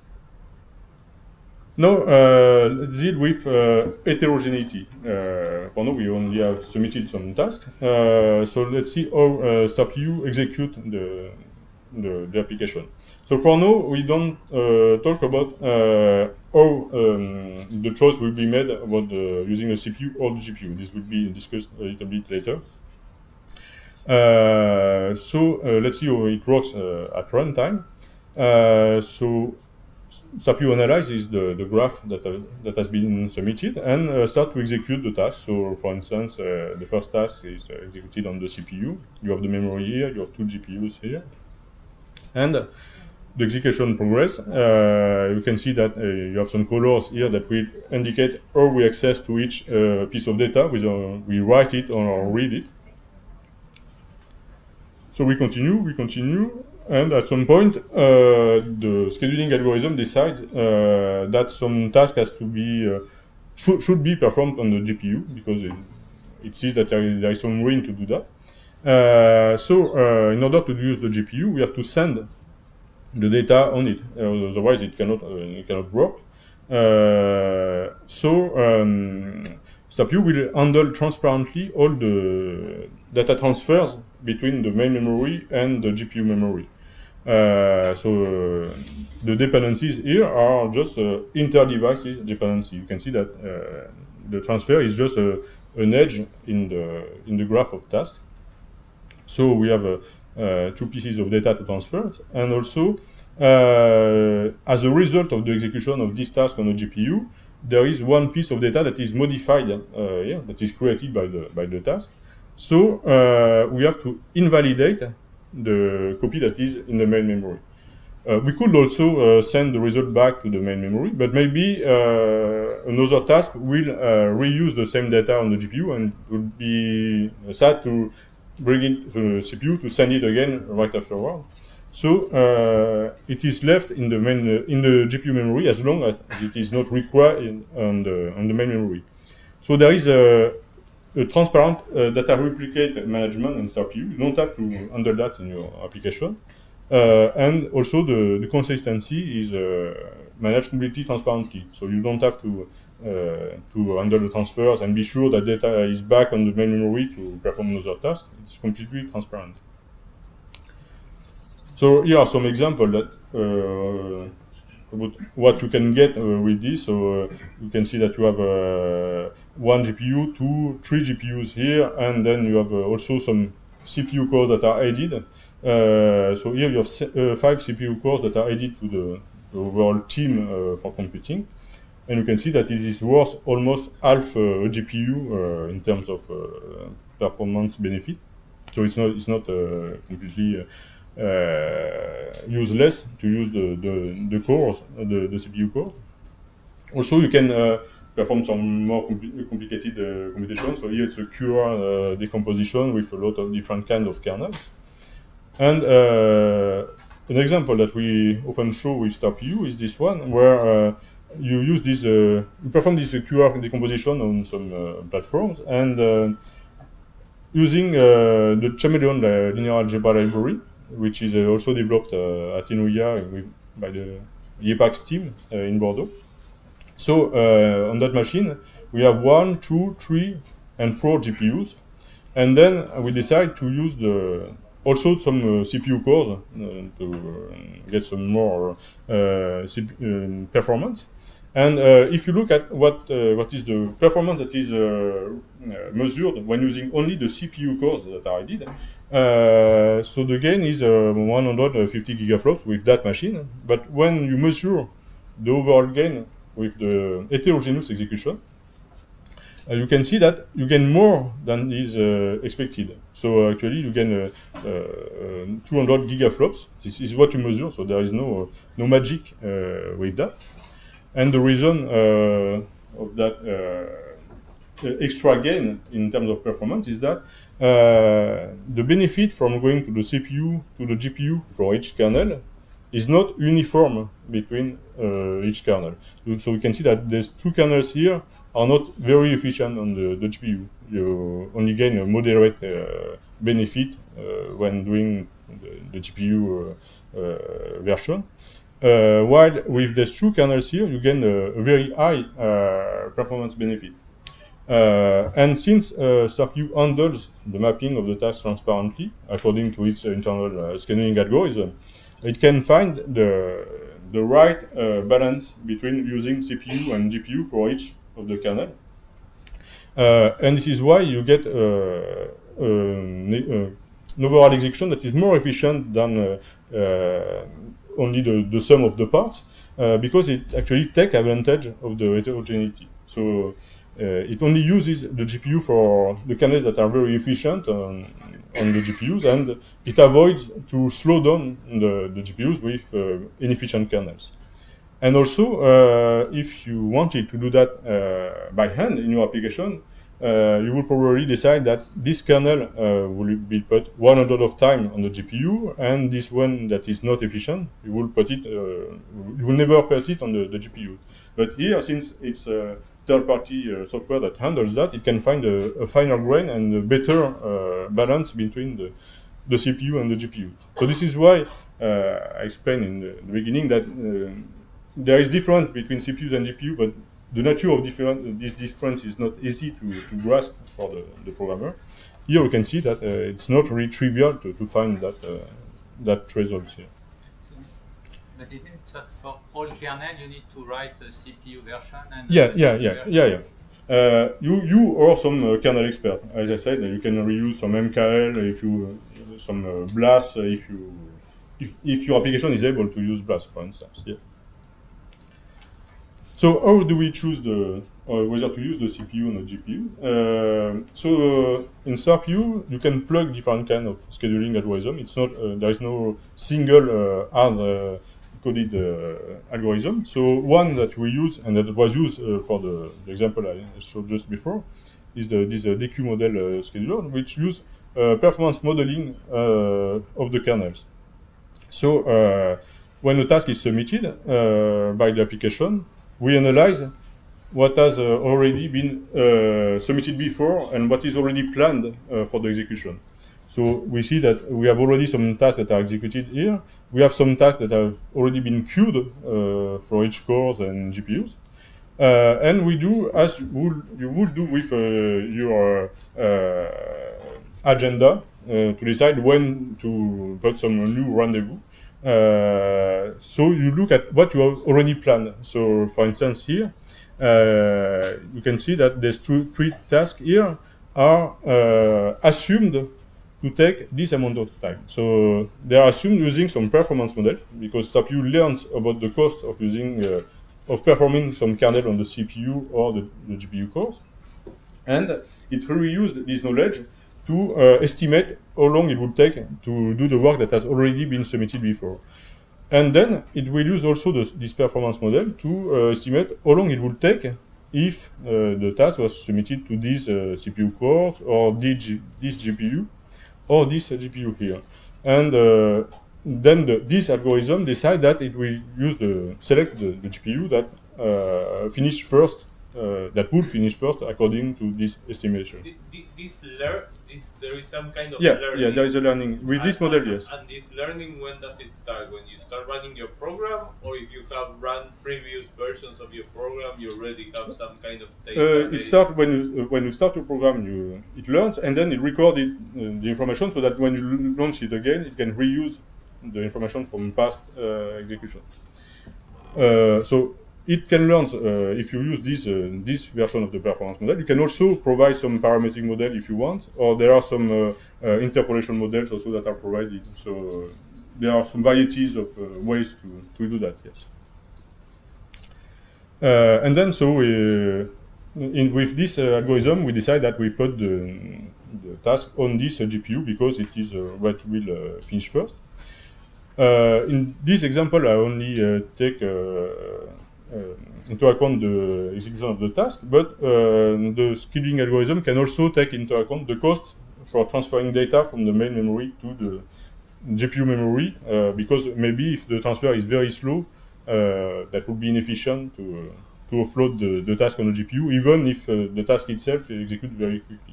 Now, uh, let's deal with uh, heterogeneity. Uh, for now, we only have submitted some tasks. Uh, so let's see how uh, StarPu execute the, the, the application. So for now, we don't uh, talk about uh, how um, the choice will be made about the, using the C P U or the G P U. This will be discussed a little bit later. Uh, so uh, let's see how it works uh, at runtime. Uh, so StarPu analyzes the, the graph that, uh, that has been submitted and uh, start to execute the task. So, for instance, uh, the first task is uh, executed on the C P U. You have the memory here, you have two G P Us here. And uh, the execution progress, uh, you can see that uh, you have some colors here that will indicate how we access to each uh, piece of data, whether we write it or read it. So we continue, we continue. And at some point, uh, the scheduling algorithm decides uh, that some task has to be uh, sh should be performed on the G P U because it, it sees that there is, there is some room to do that. Uh, so, uh, in order to use the G P U, we have to send the data on it. Uh, otherwise, it cannot uh, it cannot work. Uh, so, um, StarPu will handle transparently all the data transfers between the main memory and the G P U memory. Uh, so uh, the dependencies here are just uh, inter-devices dependency. You can see that uh, the transfer is just a, an edge in the in the graph of tasks. So we have uh, uh, two pieces of data to transfer, and also uh, as a result of the execution of this task on the G P U, there is one piece of data that is modified uh, here, that is created by the by the task. So uh, we have to invalidate the copy that is in the main memory. Uh, we could also uh, send the result back to the main memory, but maybe uh, another task will uh, reuse the same data on the G P U and will be sad to bring it to the C P U to send it again right afterward. So uh, it is left in the main uh, in the G P U memory as long as it is not required in, on the on the main memory. So there is a A transparent uh, data replicate management in StarPu. You don't have to handle that in your application. Uh, and also the, the consistency is uh, managed completely transparently. So you don't have to, uh, to handle the transfers and be sure that data is back on the main memory to perform another task. It's completely transparent. So here are some examples that uh, about what you can get uh, with this. So uh, you can see that you have uh, one G P U, two, three G P Us here, and then you have uh, also some C P U cores that are added. Uh, so here you have uh, five C P U cores that are added to the, the overall team uh, for computing. And you can see that it is worth almost half uh, a G P U uh, in terms of uh, performance benefit. So it's not, it's not uh, completely uh, Uh, useless to use the, the, the cores, the, the C P U core. Also, you can uh, perform some more compli complicated uh, computations. So here it's a Q R uh, decomposition with a lot of different kinds of kernels. And uh, an example that we often show with StarPu is this one, where uh, you use this, uh, you perform this uh, Q R decomposition on some uh, platforms, and uh, using uh, the Chameleon uh, linear algebra library, which is uh, also developed uh, at Athenoia by the YEPAX team uh, in Bordeaux. So uh, on that machine, we have one, two, three, and four G P Us, and then we decide to use the also some uh, C P U cores uh, to uh, get some more uh, C P U, uh, performance. And uh, if you look at what uh, what is the performance that is uh, uh, measured when using only the C P U cores that are added, uh, so the gain is uh, one hundred fifty gigaflops with that machine. But when you measure the overall gain with the heterogeneous execution, uh, you can see that you gain more than is uh, expected. So uh, actually you gain uh, uh, two hundred gigaflops. This is what you measure, so there is no uh, no magic uh, with that. And the reason uh, of that uh, extra gain in terms of performance is that uh, the benefit from going to the C P U to the G P U for each kernel is not uniform between uh, each kernel. So we can see that these two kernels here are not very efficient on the, the G P U. You only gain a moderate uh, benefit uh, when doing the, the G P U uh, uh, version. Uh, while with these two kernels here, you gain a, a very high uh, performance benefit. Uh, and since uh, StarQ handles the mapping of the task transparently, according to its uh, internal uh, scheduling algorithm, it can find the, the right uh, balance between using C P U and G P U for each of the kernel. Uh, and this is why you get uh, uh, uh, an overall execution that is more efficient than uh, uh, only the, the sum of the parts, uh, because it actually takes advantage of the heterogeneity. So uh, it only uses the G P U for the kernels that are very efficient on, on the G P Us, and it avoids to slow down the, the G P Us with uh, inefficient kernels. And also, uh, if you wanted to do that uh, by hand in your application, Uh, you will probably decide that this kernel uh, will be put one hundred of time on the G P U, and this one that is not efficient, you will put it, uh, you will never put it on the, the G P U. But here, since it's a third-party uh, software that handles that, it can find a, a finer grain and a better uh, balance between the, the C P U and the G P U. So this is why uh, I explained in the, the beginning that uh, there is difference between C P Us and G P U, but the nature of different, this difference is not easy to, to grasp for the, the programmer. Here we can see that uh, it's not really trivial to, to find that, uh, that result here. So, but it means that for all kernel you need to write a C P U version and yeah, a yeah, yeah, version. yeah, yeah. Uh, you, you or some uh, kernel expert, as I said, you can reuse some M K L if you, uh, some uh, BLAS if you, if, if your application is able to use BLAS, for instance. Yeah. So how do we choose the uh, whether to use the C P U or the G P U? Uh, so uh, in StarQ, you can plug different kind of scheduling algorithm. It's not uh, there is no single uh, hard uh, coded uh, algorithm. So one that we use and that was used uh, for the, the example I showed just before is the this uh, D Q model uh, scheduler, which use uh, performance modeling uh, of the kernels. So uh, when a task is submitted uh, by the application, we analyze what has uh, already been uh, submitted before and what is already planned uh, for the execution. So we see that we have already some tasks that are executed here. We have some tasks that have already been queued uh, for each cores and G P Us. Uh, and we do as would, you would do with uh, your uh, agenda uh, to decide when to put some new rendezvous. Uh, so you look at what you have already planned. So for instance here, uh, you can see that these two, three tasks here are uh, assumed to take this amount of time. So they are assumed using some performance model, because StarQ learns about the cost of using uh, of performing some kernel on the C P U or the, the G P U cores, and it reused this knowledge to uh, estimate how long it would take to do the work that has already been submitted before. And then it will use also the, this performance model to uh, estimate how long it would take if uh, the task was submitted to this uh, C P U core or this, this G P U or this uh, G P U here. And uh, then the, this algorithm decides that it will use the select the, the G P U that uh, finished first uh, that would finish first according to this estimation. This, this learn, this there is some kind of Yeah, learning. yeah, there is a learning with this and, model. and, Yes. And this learning, when does it start? When you start running your program, or if you have run previous versions of your program, you already have some kind of data. Uh, it starts when you uh, when you start your program, you it learns and then it records it, uh, the information so that when you launch it again, it can reuse the information from past uh, execution. Uh, so it can learn uh, if you use this uh, this version of the performance model. You can also provide some parametric model if you want, or there are some uh, uh, interpolation models also that are provided. So uh, there are some varieties of uh, ways to to do that. Yes. Uh, and then so we, in, with this uh, algorithm, we decide that we put the, the task on this uh, G P U because it is uh, what will uh, finish first. Uh, in this example, I only uh, take uh, uh, into account the execution of the task, but uh, the scaling algorithm can also take into account the cost for transferring data from the main memory to the G P U memory, uh, because maybe if the transfer is very slow, uh, that would be inefficient to, uh, to offload the, the task on the G P U, even if uh, the task itself executes very quickly.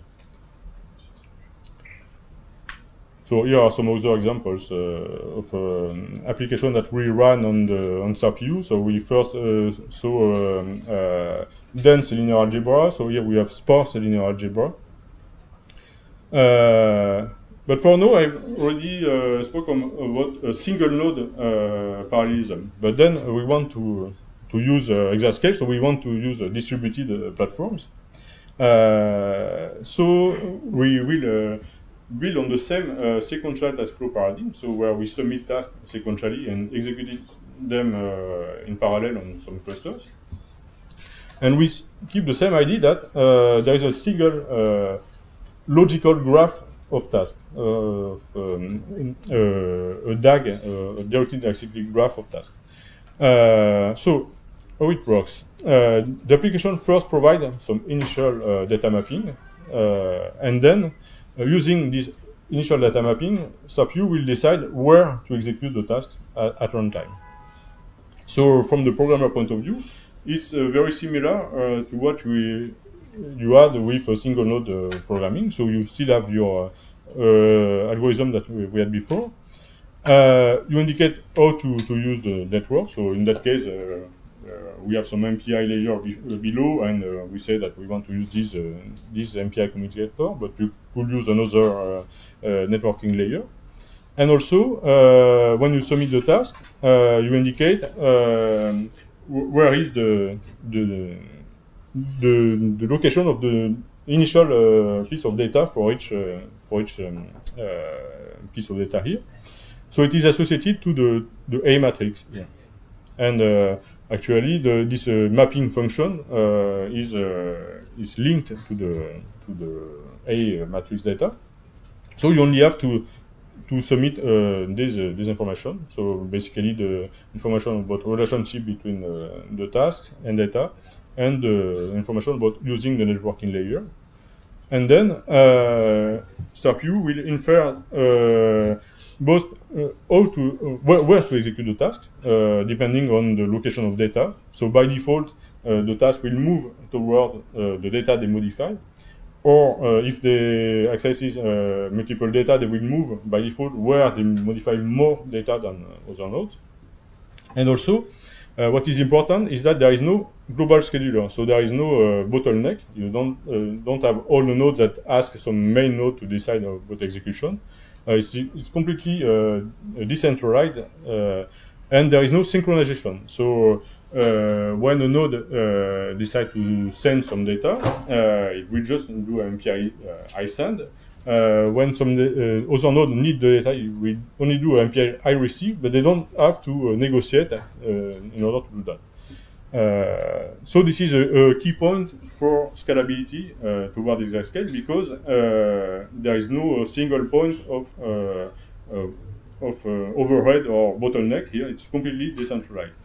So here are some other examples uh, of um, application that we run on the on S R P U. So we first uh, saw um, uh, dense linear algebra. So here we have sparse linear algebra. Uh, but for now, I've already uh, spoken about a single node uh, parallelism. But then uh, we want to to use uh, Exascale. So we want to use uh, distributed uh, platforms. Uh, so we will. Uh, build on the same uh, sequential task flow paradigm, so where we submit tasks sequentially and execute them uh, in parallel on some clusters. And we keep the same idea that uh, there is a single uh, logical graph of tasks, uh, of, um, in, uh, a D A G, uh, a directed acyclic graph of tasks. Uh, so how it works? Uh, the application first provides some initial uh, data mapping, uh, and then Uh, using this initial data mapping, S R P U will decide where to execute the tasks at, at runtime. So from the programmer point of view, it's uh, very similar uh, to what we you had with a single node uh, programming. So you still have your uh, algorithm that we, we had before. Uh, you indicate how to, to use the network. So in that case, uh, Uh, we have some M P I layer be uh, below, and uh, we say that we want to use this, uh, this M P I communicator, but you could use another uh, uh, networking layer. And also, uh, when you submit the task, uh, you indicate um, where is the, the, the, the location of the initial uh, piece of data for each, uh, for each um, uh, piece of data here. So it is associated to the, the A matrix here. And uh, actually, the, this uh, mapping function uh, is uh, is linked to the to the A matrix data. So you only have to to submit uh, this uh, this information. So basically, the information about relationship between uh, the tasks and data, and the information about using the networking layer. And then uh, S R P U will infer Uh, both uh, how to uh, where, where to execute the task uh, depending on the location of data. So by default, uh, the task will move toward uh, the data they modify, or uh, if they accesses uh, multiple data, they will move by default where they modify more data than uh, other nodes. And also, uh, what is important is that there is no global scheduler, so there is no uh, bottleneck. You don't uh, don't have all the nodes that ask some main node to decide about execution. Uh, it's, it's completely uh, decentralized, uh, and there is no synchronization. So uh, when a node uh, decides to send some data, uh, it will just do an M P I uh, I send. Uh, when some uh, other node need the data, it will only do an M P I I receive, but they don't have to uh, negotiate uh, in order to do that. Uh, so this is a, a key point for scalability uh, toward Exascale, because uh, there is no single point of uh, uh, of uh, overhead or bottleneck here. It's completely decentralized.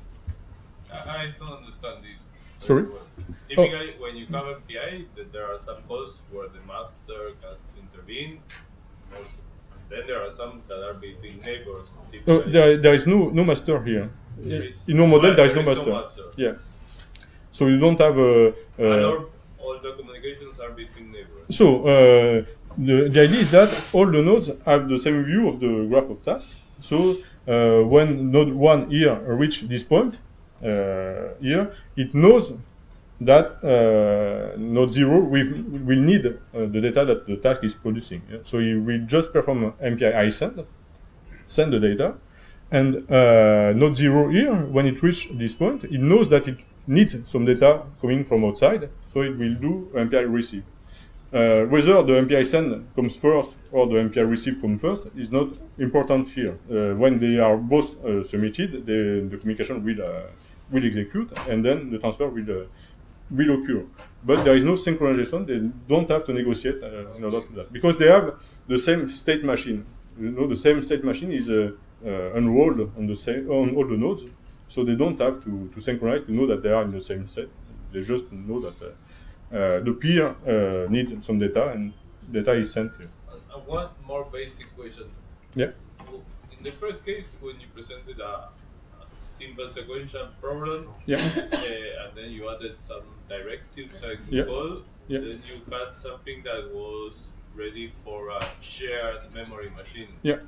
I, I don't understand this. Sorry? Well. Typically, oh. when you have M P I, that there are some calls where the master can intervene. Also. Then there are some that are between neighbors. Oh, there, there is no no master here. There is, in no model, well, there is there no is master. no master. Yeah. So you don't have a. And all, all the communications are between neighbors. So uh, the, the idea is that all the nodes have the same view of the graph of tasks. So uh, when node one here reach this point uh, here, it knows that uh, node zero will, will need uh, the data that the task is producing. Yeah? So it will just perform M P I send, send the data, and uh, node zero here, when it reaches this point, it knows that it needs some data coming from outside, so it will do M P I receive. Uh, whether the M P I send comes first or the M P I receive comes first is not important here. Uh, when they are both uh, submitted, the, the communication will uh, will execute, and then the transfer will uh, will occur. But there is no synchronization. They don't have to negotiate uh, in order to do that, because they have the same state machine. You know, the same state machine is uh, uh, enrolled on the same on all the nodes, so they don't have to, to synchronize to know that they are in the same state. They just know that uh, uh, the peer uh, needs some data, and data is sent here. And one more basic question. Yeah. In the first case, when you presented a, a simple sequential problem, yeah, uh, and then you added some directives like yeah. call, yeah. then you had something that was ready for a shared memory machine. Yeah.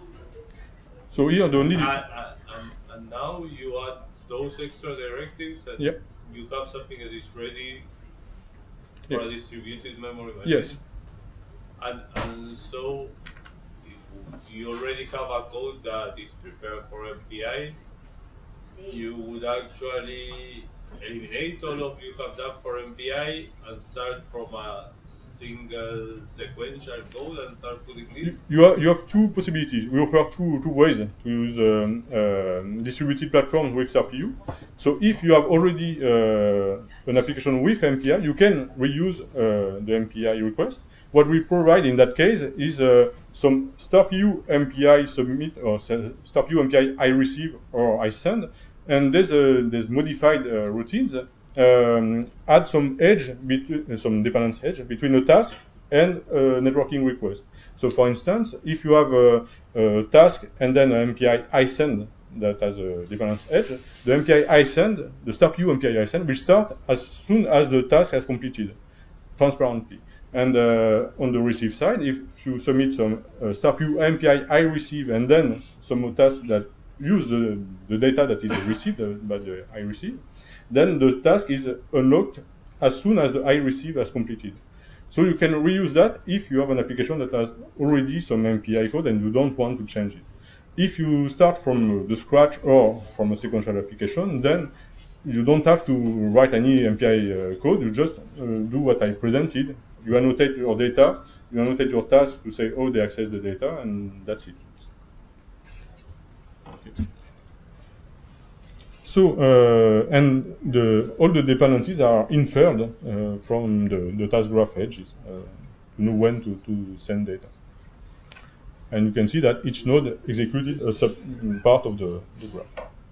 So here the only and, and, and now you add those extra directives, and yeah. you have something that is ready for yeah. a distributed memory machine. Yes. And and so if you already have a code that is prepared for M P I, you would actually eliminate all of you have done for M P I and start from a single sequential code and start putting this? You have, you have two possibilities. We offer two, two ways to use um, uh, distributed platforms with S R P U. So if you have already uh, an application with M P I, you can reuse uh, the M P I request. What we provide in that case is uh, some S R P U M P I submit or S R P U M P I I receive or I send, and there's, uh, there's modified uh, routines. Um, add some edge, between, uh, some dependence edge between a task and a networking request. So, for instance, if you have a, a task and then an M P I I send that has a dependence edge, the M P I I send, the S R P U M P I I send will start as soon as the task has completed, transparently. And uh, on the receive side, if you submit some uh, S R P U M P I I receive and then some tasks that use the, the data that is received uh, by the I receive, then the task is unlocked as soon as the I receive has completed. So you can reuse that if you have an application that has already some M P I code and you don't want to change it. If you start from the scratch or from a sequential application, then you don't have to write any M P I uh, code. You just uh, do what I presented. You annotate your data, you annotate your task to say, oh, they access the data, and that's it. Okay. So, uh, and the, all the dependencies are inferred uh, from the, the task graph edges uh, to know when to, to send data. And you can see that each node executed a sub part of the, the graph.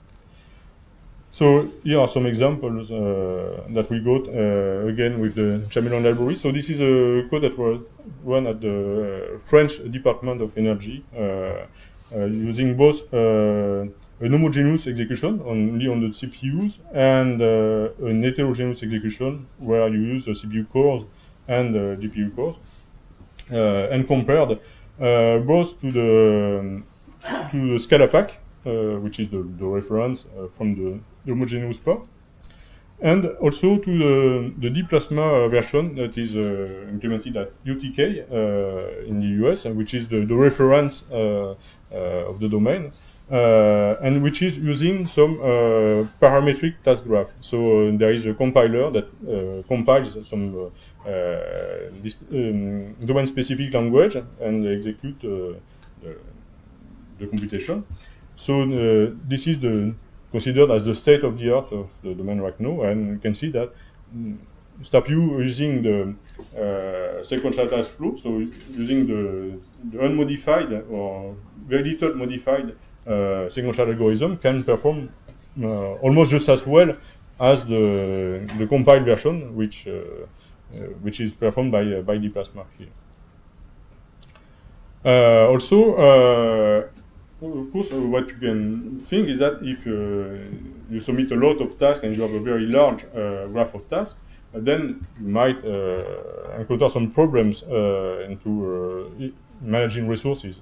So here are some examples uh, that we got, uh, again, with the Chameleon library. So this is a code that was run at the uh, French Department of Energy, uh, uh, using both uh, an homogeneous execution only on the C P Us and uh, an heterogeneous execution where you use the C P U cores and uh, G P U cores, uh, and compared uh, both to the to the Scala pack, uh, which is the, the reference uh, from the, the homogeneous part, and also to the, the dplasma version that is uh, implemented at U T K uh, in the U S, which is the, the reference uh, uh, of the domain. Uh, and which is using some uh, parametric task graph. So uh, there is a compiler that uh, compiles some uh, uh, this, um, domain-specific language and execute uh, the, the computation. So uh, this is the considered as the state of the art of the domain right now, and you can see that um, S R P U using the uh, sequential task flow, so using the, the unmodified or very little modified Uh, sequential algorithm can perform uh, almost just as well as the the compiled version, which uh, uh, which is performed by uh, by dplasma here. Uh, also, uh, of course, uh, what you can think is that if uh, you submit a lot of tasks and you have a very large uh, graph of tasks, uh, then you might uh, encounter some problems uh, into uh, managing resources.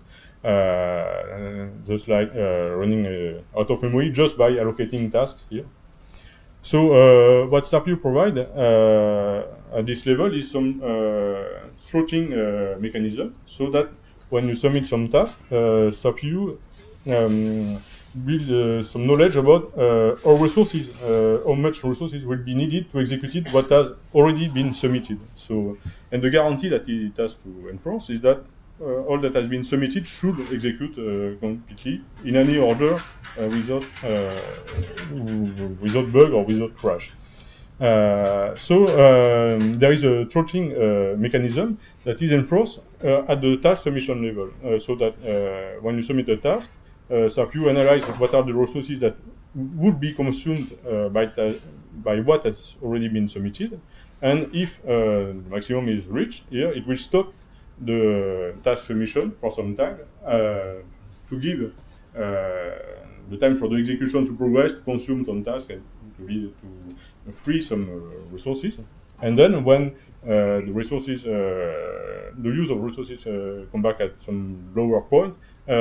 Uh, just like uh, running uh, out of memory just by allocating tasks here. So uh, what StarPu provide uh, at this level is some uh, throttling uh, mechanism, so that when you submit some task, uh, StarPu um, build uh, some knowledge about uh, our resources, uh, how much resources will be needed to execute what has already been submitted. So, and the guarantee that it has to enforce is that uh, all that has been submitted should execute uh, completely in any order uh, without uh, without bug or without crash. Uh, so um, there is a throttling uh, mechanism that is enforced uh, at the task submission level, uh, so that uh, when you submit a task, uh, StarPu analyze what are the resources that would be consumed uh, by by what has already been submitted, and if uh, the maximum is reached, here it will stop the task submission for some time uh, to give uh, the time for the execution to progress, to consume some tasks, and to, be, to free some uh, resources. And then when uh, the resources, uh, the use of resources uh, come back at some lower point, uh,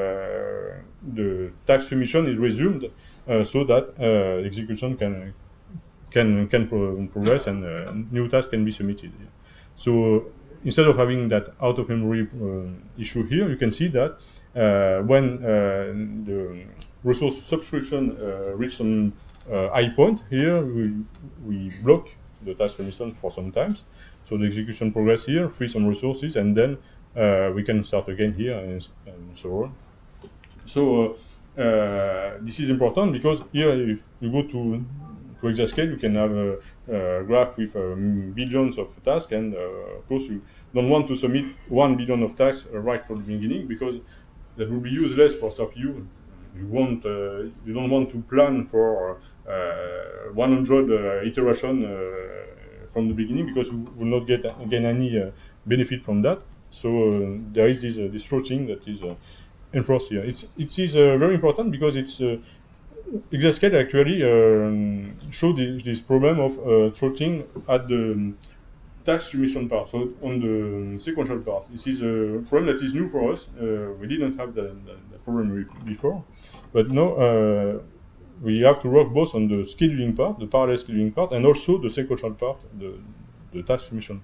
the task submission is resumed uh, so that uh, execution can can can pro progress and uh, new tasks can be submitted. So instead of having that out of memory uh, issue here, you can see that uh, when uh, the resource subscription uh, reach some uh, high point here, we, we block the task submission for some times. So the execution progress here, free some resources, and then uh, we can start again here and, and so on. So uh, uh, this is important because here, if you go to to Exascale, you can have a, a graph with uh, billions of tasks, and uh, of course you don't want to submit one billion of tasks uh, right from the beginning, because that will be useless for StarPu. You want, uh, you don't want to plan for uh, one hundred uh, iteration uh, from the beginning, because you will not get again any uh, benefit from that. So uh, there is this uh, this throttling that is uh, enforced here. It's it is uh, very important because it's uh, Exascale actually um, showed this, this problem of uh, throttling at the um, task submission part, so on the sequential part. This is a problem that is new for us. Uh, we didn't have that, that, that problem before, but now uh, we have to work both on the scheduling part, the parallel scheduling part, and also the sequential part, the, the task submission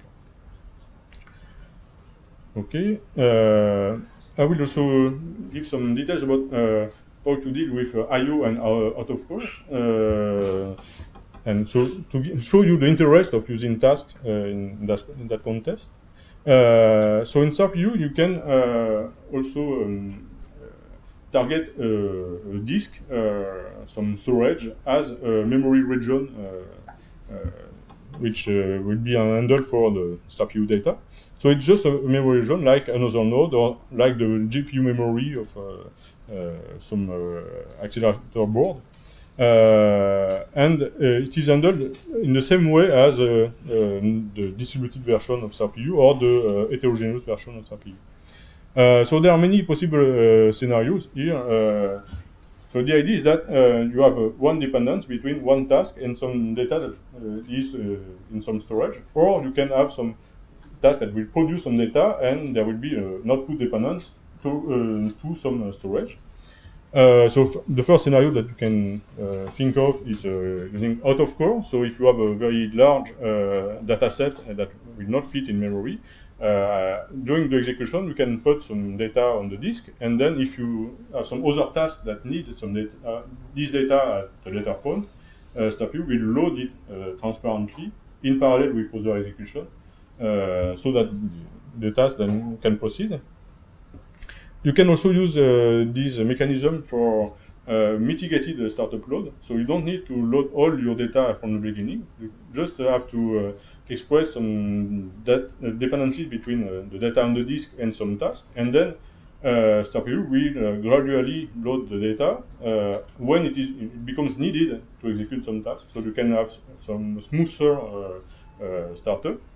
part. Okay, uh, I will also give some details about uh, how to deal with uh, I O and uh, out of core. Uh, and so to show you the interest of using tasks uh, in, that, in that context. Uh, so in StarPu, you can uh, also um, target uh, a disk, uh, some storage, as a memory region, uh, uh, which uh, will be handled for the StarPu data. So it's just a memory region like another node, or like the G P U memory of uh, Uh, some uh, accelerator board, uh, and uh, it is handled in the same way as uh, uh, the distributed version of StarPu or the uh, heterogeneous version of StarPu. Uh, so there are many possible uh, scenarios here. Uh, so the idea is that uh, you have uh, one dependence between one task and some data that uh, is uh, in some storage, or you can have some task that will produce some data and there will be uh, an output dependence to, uh, to some uh, storage. Uh, so f the first scenario that you can uh, think of is uh, using out of core. So if you have a very large uh, data set that will not fit in memory, uh, during the execution you can put some data on the disk, and then if you have some other tasks that need some data, uh, this data at a later point, uh, StarPu will load it uh, transparently in parallel with other execution, uh, so that the task then can proceed. You can also use uh, this mechanism for uh, mitigated uh, startup load. So you don't need to load all your data from the beginning. You just have to uh, express some that, uh, dependencies between uh, the data on the disk and some tasks. And then uh, StarPu will uh, gradually load the data uh, when it, is, it becomes needed to execute some tasks. So you can have some smoother uh, uh, startup.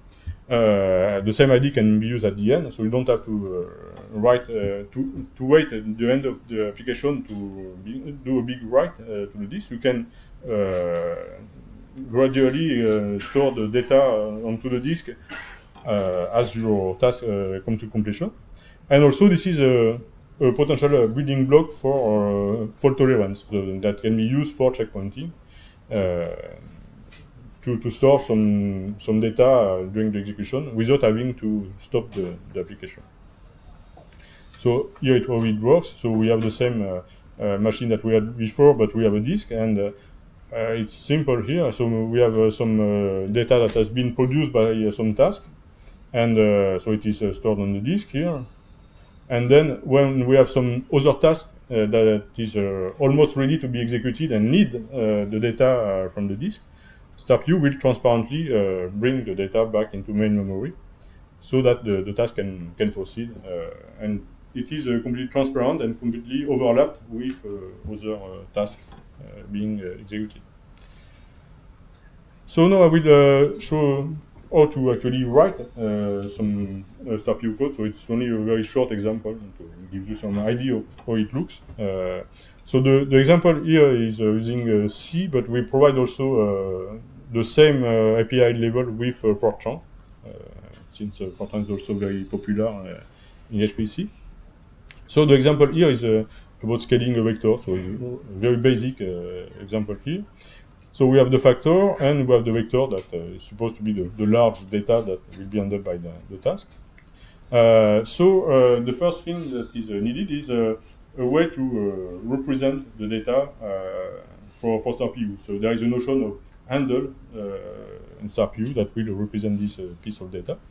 uh, the same I D can be used at the end, so you don't have to uh, write uh, to to wait at the end of the application to be, do a big write uh, to the disk. You can uh, gradually uh, store the data onto the disk uh, as your task uh, come to completion. And also, this is a, a potential uh, building block for uh, fault tolerance, so that can be used for checkpointing. Uh, To, to store some some data uh, during the execution without having to stop the, the application. So here it how it works. So we have the same uh, uh, machine that we had before, but we have a disk, and uh, uh, it's simple here. So we have uh, some uh, data that has been produced by uh, some task, and uh, so it is uh, stored on the disk here. And then when we have some other task uh, that is uh, almost ready to be executed and need uh, the data uh, from the disk, StarPu will transparently uh, bring the data back into main memory so that the, the task can, can proceed. Uh, and it is uh, completely transparent and completely overlapped with uh, other uh, tasks uh, being uh, executed. So now I will uh, show how to actually write uh, some uh, StarPu code. So it's only a very short example to give you some idea of how it looks. Uh, so the, the example here is uh, using uh, C, but we provide also uh, the same uh, A P I level with uh, Fortran, uh, since uh, Fortran is also very popular uh, in H P C. So the example here is uh, about scaling a vector. So it's a very basic uh, example here. So we have the factor, and we have the vector that uh, is supposed to be the, the large data that will be handled by the, the task. Uh, so uh, the first thing that is uh, needed is uh, a way to uh, represent the data uh, for, for StarPu. So there is a notion of handle uh, in StarPu that will represent this uh, piece of data.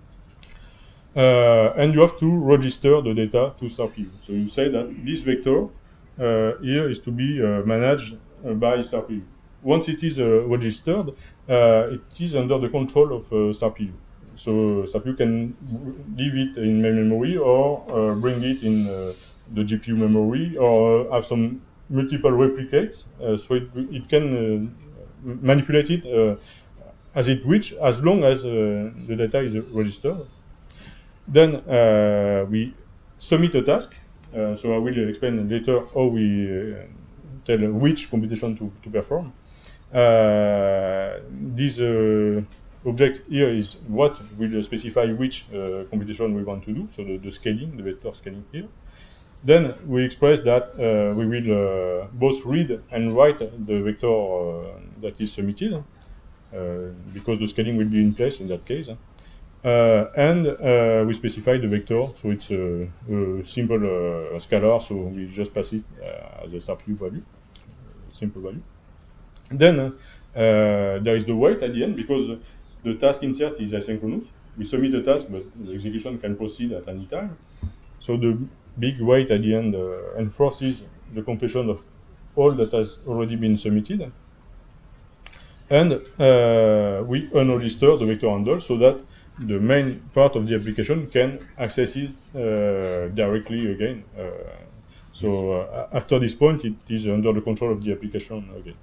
Uh, and you have to register the data to StarPu. So you say that this vector uh, here is to be uh, managed uh, by StarPu. Once it is uh, registered, uh, it is under the control of uh, StarPu. So StarPu can leave it in main memory or uh, bring it in uh, the G P U memory, or uh, have some multiple replicates, uh, so it, it can uh, manipulate it uh, as it wishes, as long as uh, the data is registered. Then uh, we submit a task. Uh, so I will explain later how we uh, tell which computation to, to perform. Uh, this uh, object here is what will specify which uh, computation we want to do, so the, the scaling, the vector scaling here. Then we express that uh, we will uh, both read and write the vector uh, that is submitted, uh, because the scaling will be in place in that case. Uh, and uh, we specify the vector, so it's a, a simple uh, scalar, so we just pass it uh, as a StarPu value, simple value. Then uh, there is the wait at the end, because the task insert is asynchronous. We submit the task, but the execution can proceed at any time. So the big wait at the end uh, enforces the completion of all that has already been submitted. And uh, we unregister the vector handle so that the main part of the application can access it uh, directly again. Uh, so uh, after this point, it is under the control of the application again.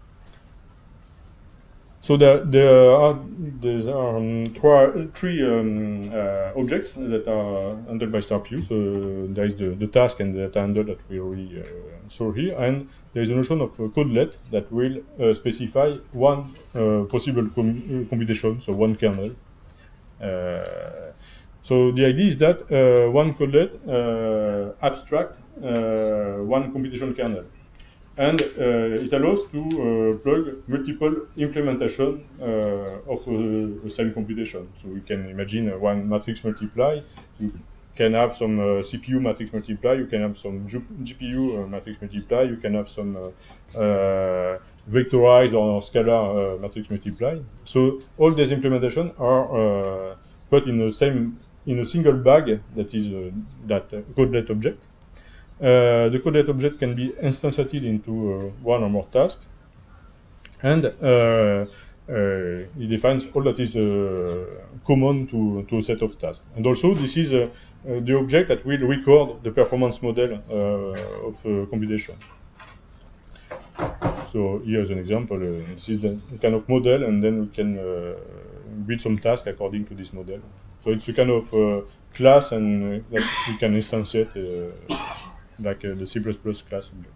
So there, there are, there are um, three um, uh, objects that are handled by StarPu. So there is the, the task and the data handle that we already uh, saw here, and there is a notion of a codelet that will uh, specify one uh, possible com computation, so one kernel. Uh, so the idea is that uh, one codelet uh, abstract uh, one computation kernel. And uh, it allows to uh, plug multiple implementation uh, of uh, the same computation. So we can imagine uh, one matrix multiply. You can have some uh, C P U matrix multiply. You can have some G P U uh, matrix multiply. You can have some uh, uh, vectorized or scalar uh, matrix multiply. So all these implementations are uh, put in the same in a single bag that is uh, that uh, codelet object. Uh, the codelet object can be instantiated into uh, one or more tasks, and uh, uh, it defines all that is uh, common to, to a set of tasks. And also, this is uh, uh, the object that will record the performance model uh, of uh, computation. So here is an example. Uh, this is the kind of model, and then we can uh, build some tasks according to this model. So it's a kind of uh, class, and uh, that we can instantiate uh, like uh, the C plus plus class object.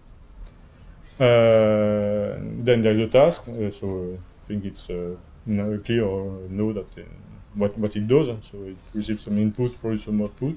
Uh, then there's a task. Uh, so I think it's uh, you know, clear or know that uh, what what it does. So it receives some input, produces some output.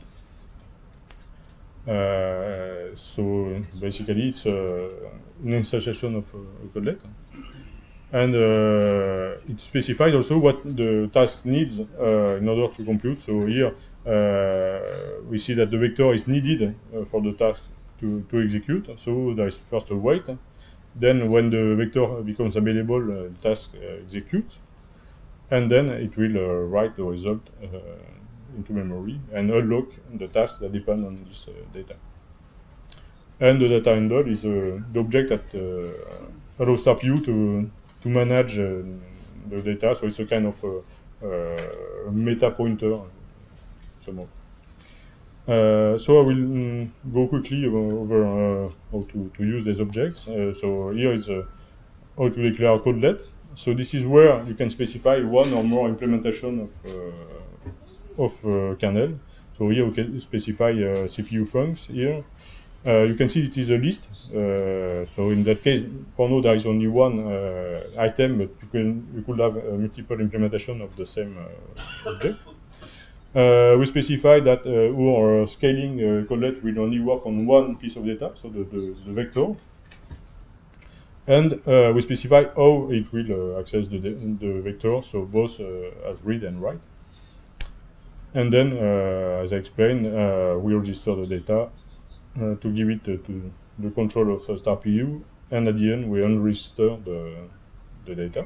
Uh, so basically, it's uh, an instantiation of uh, a codelet, and uh, it specifies also what the task needs uh, in order to compute. So here uh, we see that the vector is needed uh, for the task to, to execute. So there is first a wait. Then when the vector becomes available, uh, the task uh, executes, and then it will uh, write the result uh, into memory and unlock the tasks that depend on this uh, data. And the data handle is uh, the object that uh, allows S T A R P U to, to manage uh, the data, so it's a kind of uh, uh, meta pointer somehow. Uh, so I will mm, go quickly over uh, how to, to use these objects. Uh, so here is uh, how to declare a codelet. So this is where you can specify one or more implementation of uh, of uh, kernel. So here we can specify uh, C P U functions here. Uh, you can see it is a list. Uh, so in that case, for now there is only one uh, item, but you can you could have uh, multiple implementation of the same uh, object. Uh, we specify that uh, our scaling uh, codelet will only work on one piece of data, so the, the, the vector. And uh, we specify how it will uh, access the, the vector, so both uh, as read and write. And then, uh, as I explained, uh, we register the data uh, to give it uh, to the control of uh, S T A R P U, and at the end we unregister the, the data.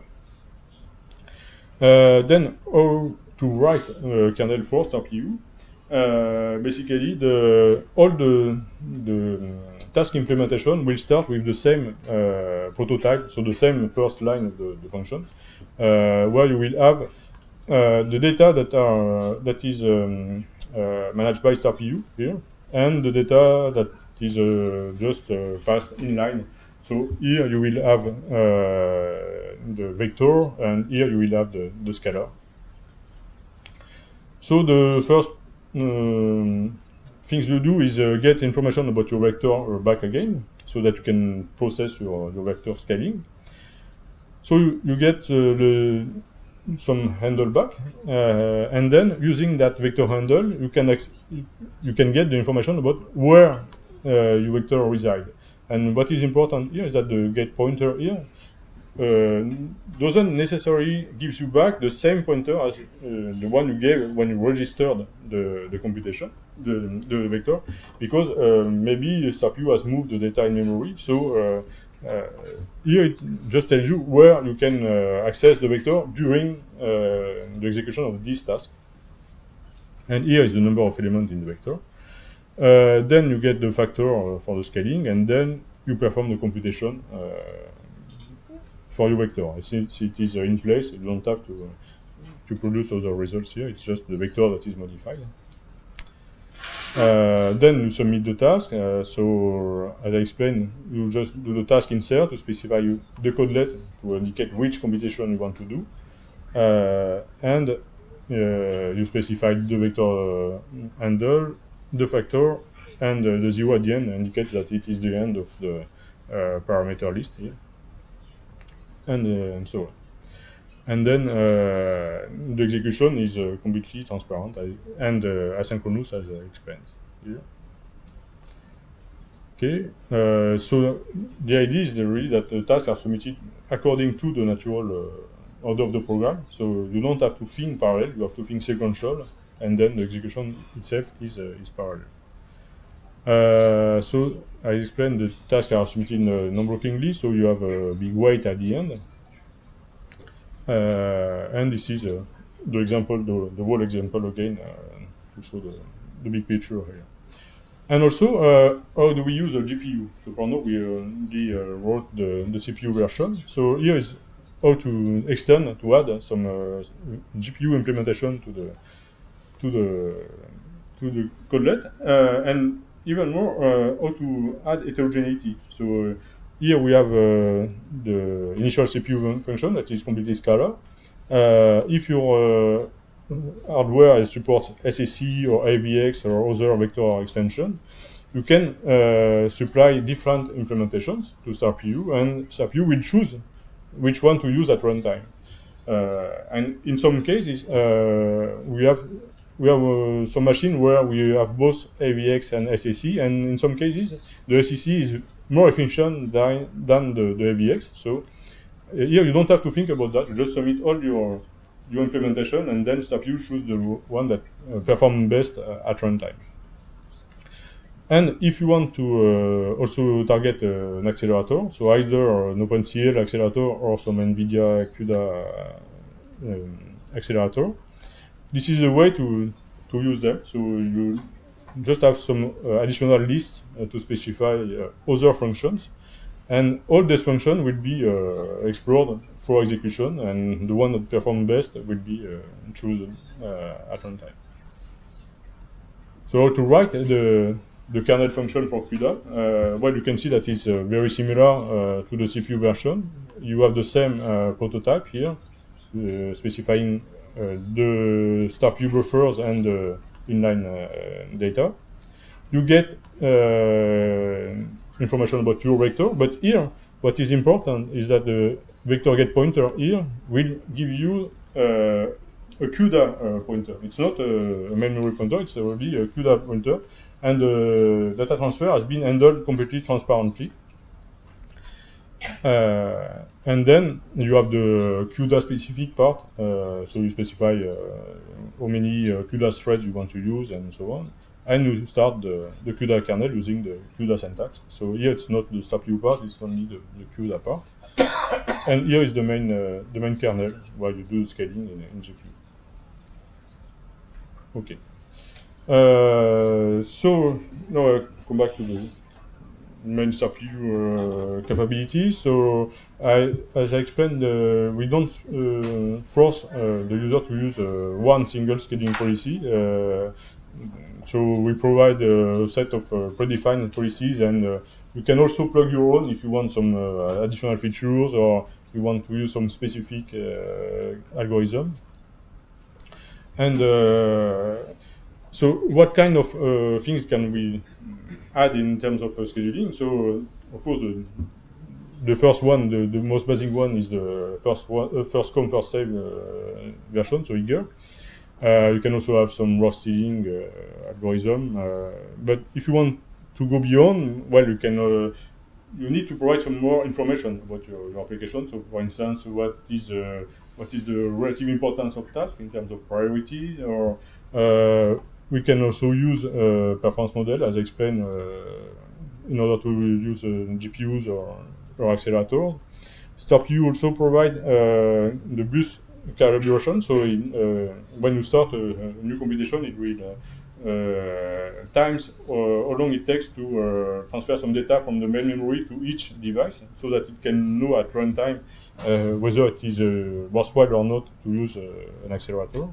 Uh, then, how to write uh, kernel for S T A R P U? Uh, basically, the, all the, the task implementation will start with the same uh, prototype, so the same first line of the, the function, uh, where you will have uh, the data that are that is um, uh, managed by S T A R P U here, and the data that is uh, just uh, passed inline. So here you will have uh, the vector, and here you will have the, the scalar. So the first um, things you do is uh, get information about your vector back again, so that you can process your, your vector scaling. So you, you get uh, the, some handle back, uh, and then using that vector handle, you can ex you can get the information about where uh, your vector reside. And what is important here is that the get pointer here uh, doesn't necessarily give you back the same pointer as uh, the one you gave when you registered the, the computation, the, the vector, because uh, maybe S T A R P U has moved the data in memory. So uh, uh, here it just tells you where you can uh, access the vector during uh, the execution of this task. And here is the number of elements in the vector. Uh, then you get the factor uh, for the scaling, and then you perform the computation uh, for your vector. Since it is uh, in place, you don't have to uh, to produce other results here. It's just the vector that is modified. Uh, then you submit the task. Uh, so as I explained, you just do the task insert to specify you the codelet to indicate which computation you want to do, uh, and uh, you specify the vector uh, handle, the factor, and uh, the zero at the end indicates that it is the end of the uh, parameter list here, and, uh, and so on. And then uh, the execution is uh, completely transparent and uh, asynchronous, as I explained here. Okay, uh, so the idea is really that the tasks are submitted according to the natural uh, order of the program. So you don't have to think parallel; you have to think sequential, and then the execution itself is uh, is parallel. Uh, so I explained the tasks are submitted uh, non-blockingly, so you have a big wait at the end. Uh, and this is uh, the example, the, the whole example again, uh, to show the, the big picture here. And also, uh, how do we use a G P U? So for now, we only uh, wrote the, the C P U version. So here is how to extend, to add some uh, G P U implementation to the to the to the codelet, uh, and even more, uh, how to add heterogeneity. So here we have uh, the initial C P U function that is completely scalar. Uh, if your uh, hardware supports S A C or A V X or other vector extension, you can uh, supply different implementations to S T A R P U, and S T A R P U will choose which one to use at runtime. Uh, and in some cases, uh, we have we have uh, some machine where we have both A V X and S A C, and in some cases, the S A C is more efficient than, than the, the A V X. So uh, here you don't have to think about that. You just submit all your your implementation, and then S T A R P U choose the one that uh, performs best uh, at runtime. And if you want to uh, also target uh, an accelerator, so either an OpenCL accelerator or some NVIDIA CUDA uh, um, accelerator, this is a way to, to use them. So you just have some uh, additional lists uh, to specify uh, other functions. And all these functions will be uh, explored for execution, and the one that performs best will be uh, chosen uh, at runtime. So to write the the kernel function for CUDA, uh, well, you can see that it's uh, very similar uh, to the C P U version. You have the same uh, prototype here, uh, specifying uh, the S T A R P U buffers and the inline uh, data. You get uh, information about your vector, but here, what is important is that the vector get pointer here will give you uh, a CUDA uh, pointer. It's not a, a main memory pointer, it's already a CUDA pointer. And the data transfer has been handled completely transparently. Uh, and then you have the CUDA specific part, uh, so you specify uh, how many uh, CUDA threads you want to use and so on. And you start the, the CUDA kernel using the CUDA syntax. So here it's not the S T A R P U part, it's only the, the CUDA part. And here is the main, uh, the main kernel while you do the scaling in, in G P U. Okay. Uh, so now I'll come back to the main S T A R P U uh, capabilities. So I, as I explained, uh, we don't uh, force uh, the user to use uh, one single scheduling policy. Uh, so we provide a set of uh, predefined policies, and uh, you can also plug your own if you want some uh, additional features or you want to use some specific uh, algorithm. And uh, so what kind of uh, things can we add in terms of uh, scheduling? So, uh, of course, uh, the first one, the, the most basic one, is the first one, uh, first come, first serve uh, version, so eager. Uh, you can also have some raw stealing uh, algorithm. Uh, but if you want to go beyond, well, you can uh, you need to provide some more information about your, your application. So, for instance, what is uh, what is the relative importance of tasks in terms of priority, or uh, we can also use a performance model, as I explained, uh, in order to use uh, G P Us or, or accelerators. S T A R P U also provide uh, the bus calibration. So in, uh, when you start a, a new computation, it will uh, uh, times uh, how long it takes to uh, transfer some data from the main memory to each device, so that it can know at runtime uh, whether it is uh, worthwhile or not to use uh, an accelerator.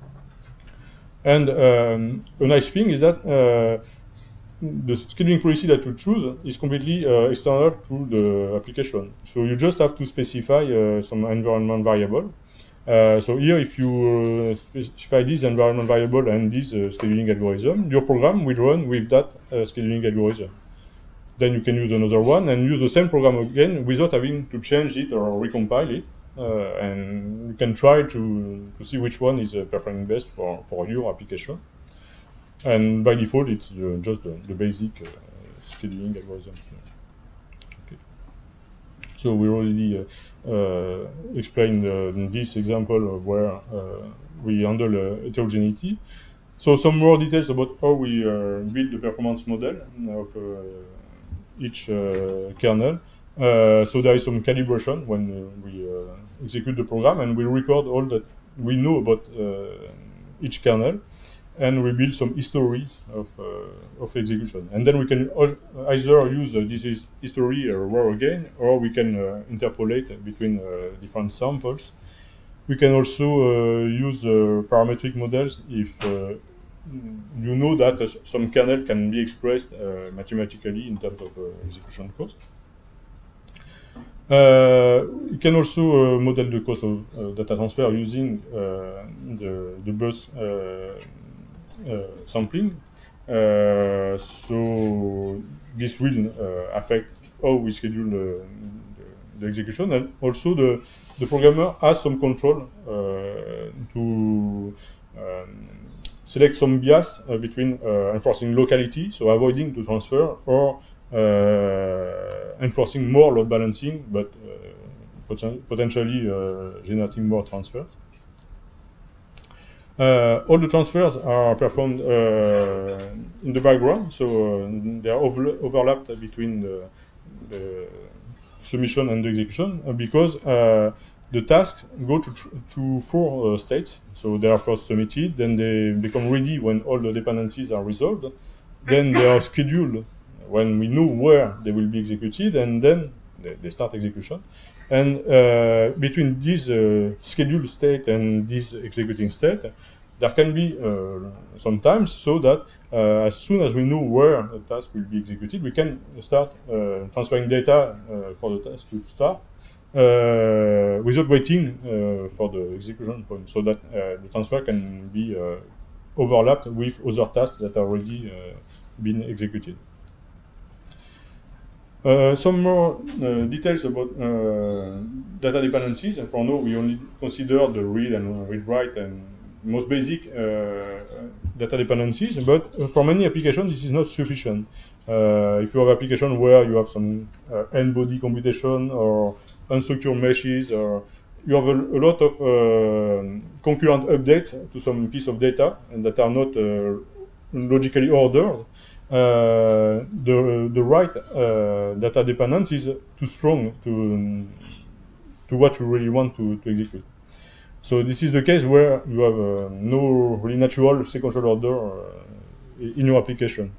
And um, a nice thing is that uh, the scheduling policy that you choose is completely uh, external to the application. So you just have to specify uh, some environment variable. Uh, so here, if you uh, specify this environment variable and this uh, scheduling algorithm, your program will run with that uh, scheduling algorithm. Then you can use another one and use the same program again without having to change it or recompile it. Uh, and you can try to, to see which one is uh, performing best for, for your application. And by default, it's uh, just the, the basic uh, scheduling algorithm. Okay. So we already uh, uh, explained uh, this example of where uh, we handle uh, heterogeneity. So some more details about how we uh, build the performance model of uh, each uh, kernel. Uh, so there is some calibration when uh, we uh, execute the program, and we record all that we know about uh, each kernel, and we build some history of, uh, of execution. And then we can either use uh, this history uh, raw again, or we can uh, interpolate between uh, different samples. We can also uh, use uh, parametric models if uh, you know that uh, some kernel can be expressed uh, mathematically in terms of uh, execution cost. Uh, you can also uh, model the cost of uh, data transfer using uh, the, the bus uh, uh, sampling. Uh, so this will uh, affect how we schedule the, the, the execution, and also the, the programmer has some control uh, to um, select some bias uh, between uh, enforcing locality, so avoiding to transfer, or uh, enforcing more load balancing, but uh, poten potentially uh, generating more transfers. Uh, all the transfers are performed uh, in the background, so uh, they are over overlapped between the, the submission and the execution, uh, because uh, the tasks go to, to four uh, states. So they are first submitted, then they become ready when all the dependencies are resolved, then they are scheduled when we know where they will be executed, and then they, they start execution. And uh, between this uh, scheduled state and this executing state, there can be uh, some times so that uh, as soon as we know where the task will be executed, we can start uh, transferring data uh, for the task to start uh, without waiting uh, for the execution point, so that uh, the transfer can be uh, overlapped with other tasks that are already uh, been executed. Uh, some more uh, details about uh, data dependencies, and for now we only consider the read and read-write and most basic uh, data dependencies, but uh, for many applications this is not sufficient. Uh, if you have application where you have some uh, n-body computation or unstructured meshes, or you have a, a lot of uh, concurrent updates to some piece of data and that are not uh, logically ordered, Uh, the the right uh, data dependence is too strong to um, to what you really want to, to execute. So this is the case where you have uh, no really natural sequential order uh, in your application.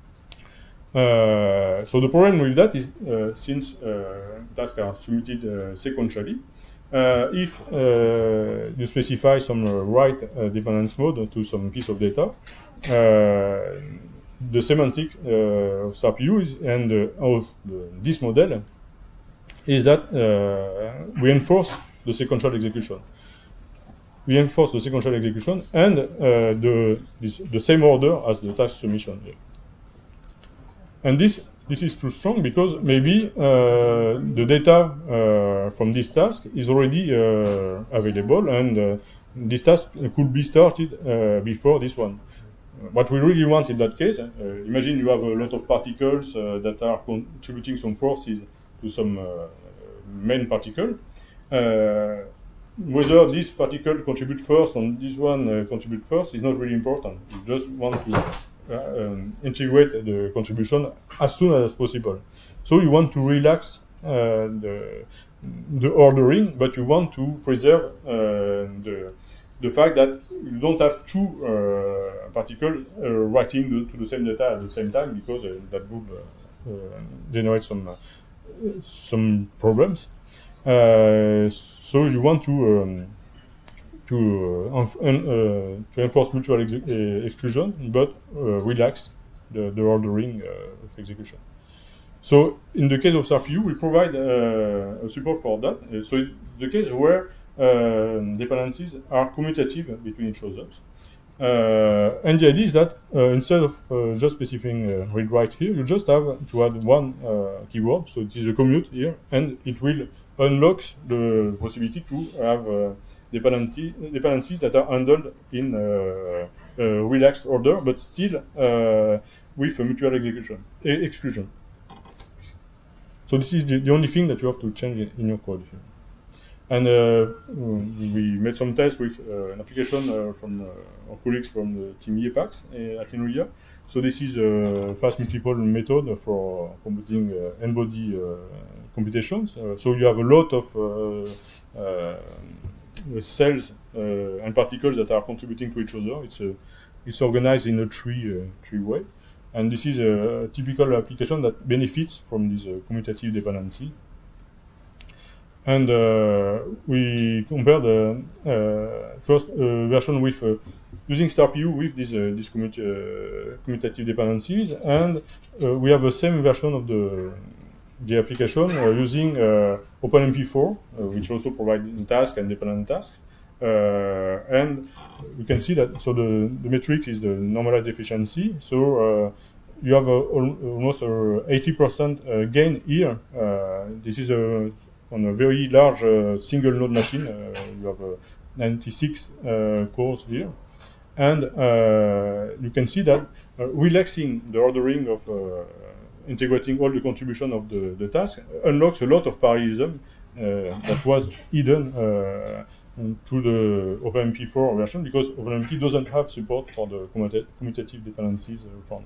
Uh, so the problem with that is uh, since uh, tasks are submitted uh, sequentially, uh, if uh, you specify some uh, write uh, dependence mode to some piece of data, uh, the semantic uh, of S R P U is, and uh, of the, this model is that uh, we enforce the sequential execution. We enforce the sequential execution and uh, the, this, the same order as the task submission. And this, this is too strong because maybe uh, the data uh, from this task is already uh, available, and uh, this task could be started uh, before this one. What we really want in that case, uh, imagine you have a lot of particles uh, that are contributing some forces to some uh, main particle. Uh, whether this particle contribute first and this one uh, contribute first is not really important. You just want to uh, um, integrate the contribution as soon as possible. So you want to relax uh, the, the ordering, but you want to preserve uh, the the fact that you don't have two uh, particles uh, writing the, to the same data at the same time, because uh, that would uh, uh, generate some uh, some problems. Uh, so you want to um, to uh, uh, to enforce mutual ex uh, exclusion, but uh, relax the, the ordering uh, of execution. So in the case of S R P U, we provide uh, a support for that. Uh, so it's the case where Uh, dependencies are commutative between each other. Uh, and the idea is that uh, instead of uh, just specifying uh, read-write here, you just have to add one uh, keyword, so it is a commute here, and it will unlock the possibility to have uh, dependency, dependencies that are handled in uh, uh, relaxed order, but still uh, with a mutual execution, e exclusion. So this is the, the only thing that you have to change in your code here. And uh, we made some tests with uh, an application uh, from uh, our colleagues from the team IEPAX uh, at INRIA. So this is a fast multiple method for computing uh, n-body uh, computations. Uh, so you have a lot of uh, uh, cells uh, and particles that are contributing to each other. It's, a, it's organized in a tree, uh, tree way. And this is a typical application that benefits from this uh, commutative dependency. And uh, we compared the uh, first uh, version with uh, using S R P U with these uh, these commut uh, commutative dependencies, and uh, we have the same version of the the application uh, using uh, OpenMP four, uh, which also provides task and dependent tasks. Uh, and you can see that, so the, the metric is the normalized efficiency. So uh, you have a, almost a eighty percent uh, gain here. Uh, this is a, on a very large uh, single node machine. Uh, you have uh, ninety-six uh, cores here. And uh, you can see that uh, relaxing the ordering of uh, integrating all the contribution of the, the task unlocks a lot of parallelism uh, that was hidden uh, through the OpenMP four version, because OpenMP doesn't have support for the commutative, commutative dependencies uh, for now.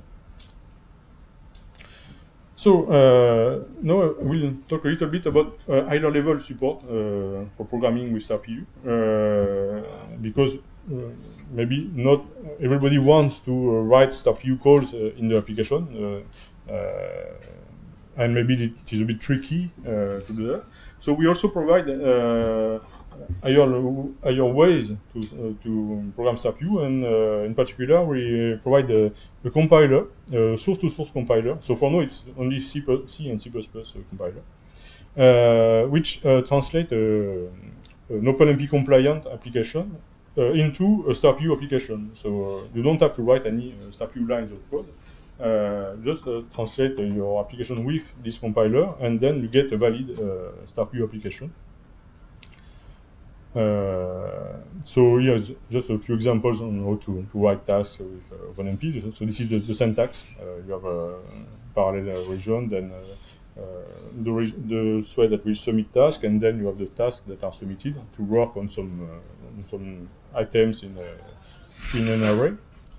So uh, now we'll talk a little bit about uh, higher level support uh, for programming with StarPU, uh, because uh, maybe not everybody wants to uh, write StarPU calls uh, in the application, uh, uh, and maybe it is a bit tricky uh, to do that. So we also provide uh, higher, higher ways to, uh, to program StarPU, and uh, in particular we provide a, a compiler, a source-to-source compiler. So for now it's only C, C and C plus plus uh, compiler, uh, which uh, translate uh, an OpenMP compliant application uh, into a StarPU application. So uh, you don't have to write any uh, StarPU lines of code. Uh, just uh, translate uh, your application with this compiler, and then you get a valid uh, StarPU application. Uh, so here's just a few examples on how to, to write tasks with uh, OpenMP. So this is the, the syntax. Uh, you have a parallel region, then uh, uh, the, reg the thread that will submit tasks, and then you have the tasks that are submitted to work on some uh, on some items in a, in an array.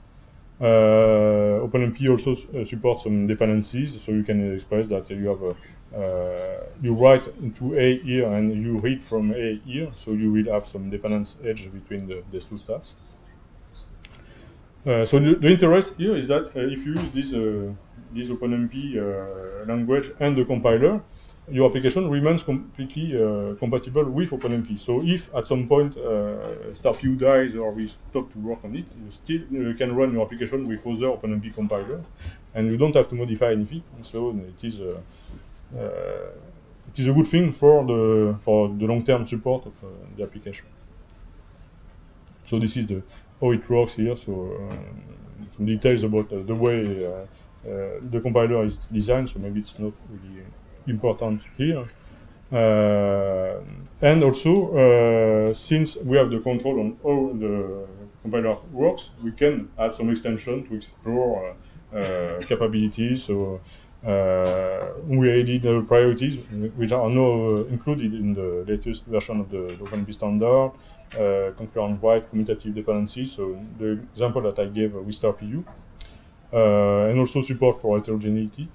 Uh, OpenMP also uh, supports some dependencies, so you can express that you have a Uh, you write into A here and you read from A here, so you will have some dependence edge between the, the two tasks. Uh, so the, the interest here is that uh, if you use this, uh, this OpenMP uh, language and the compiler, your application remains completely uh, compatible with OpenMP. So if at some point uh, StarPU dies or we stop to work on it, you still uh, can run your application with other OpenMP compiler, and you don't have to modify anything. So it is uh, Uh, it is a good thing for the for the long-term support of uh, the application. So this is the how it works here. So uh, some details about uh, the way uh, uh, the compiler is designed. So maybe it's not really important here. Uh, and also, uh, since we have the control on how the compiler works, we can add some extension to explore uh, uh, capabilities. So. Uh, we added uh, priorities, which are now uh, included in the latest version of the, the OpenMP standard, uh, concurrent write, commutative dependencies, so the example that I gave uh, with StarPU, uh, and also support for heterogeneity.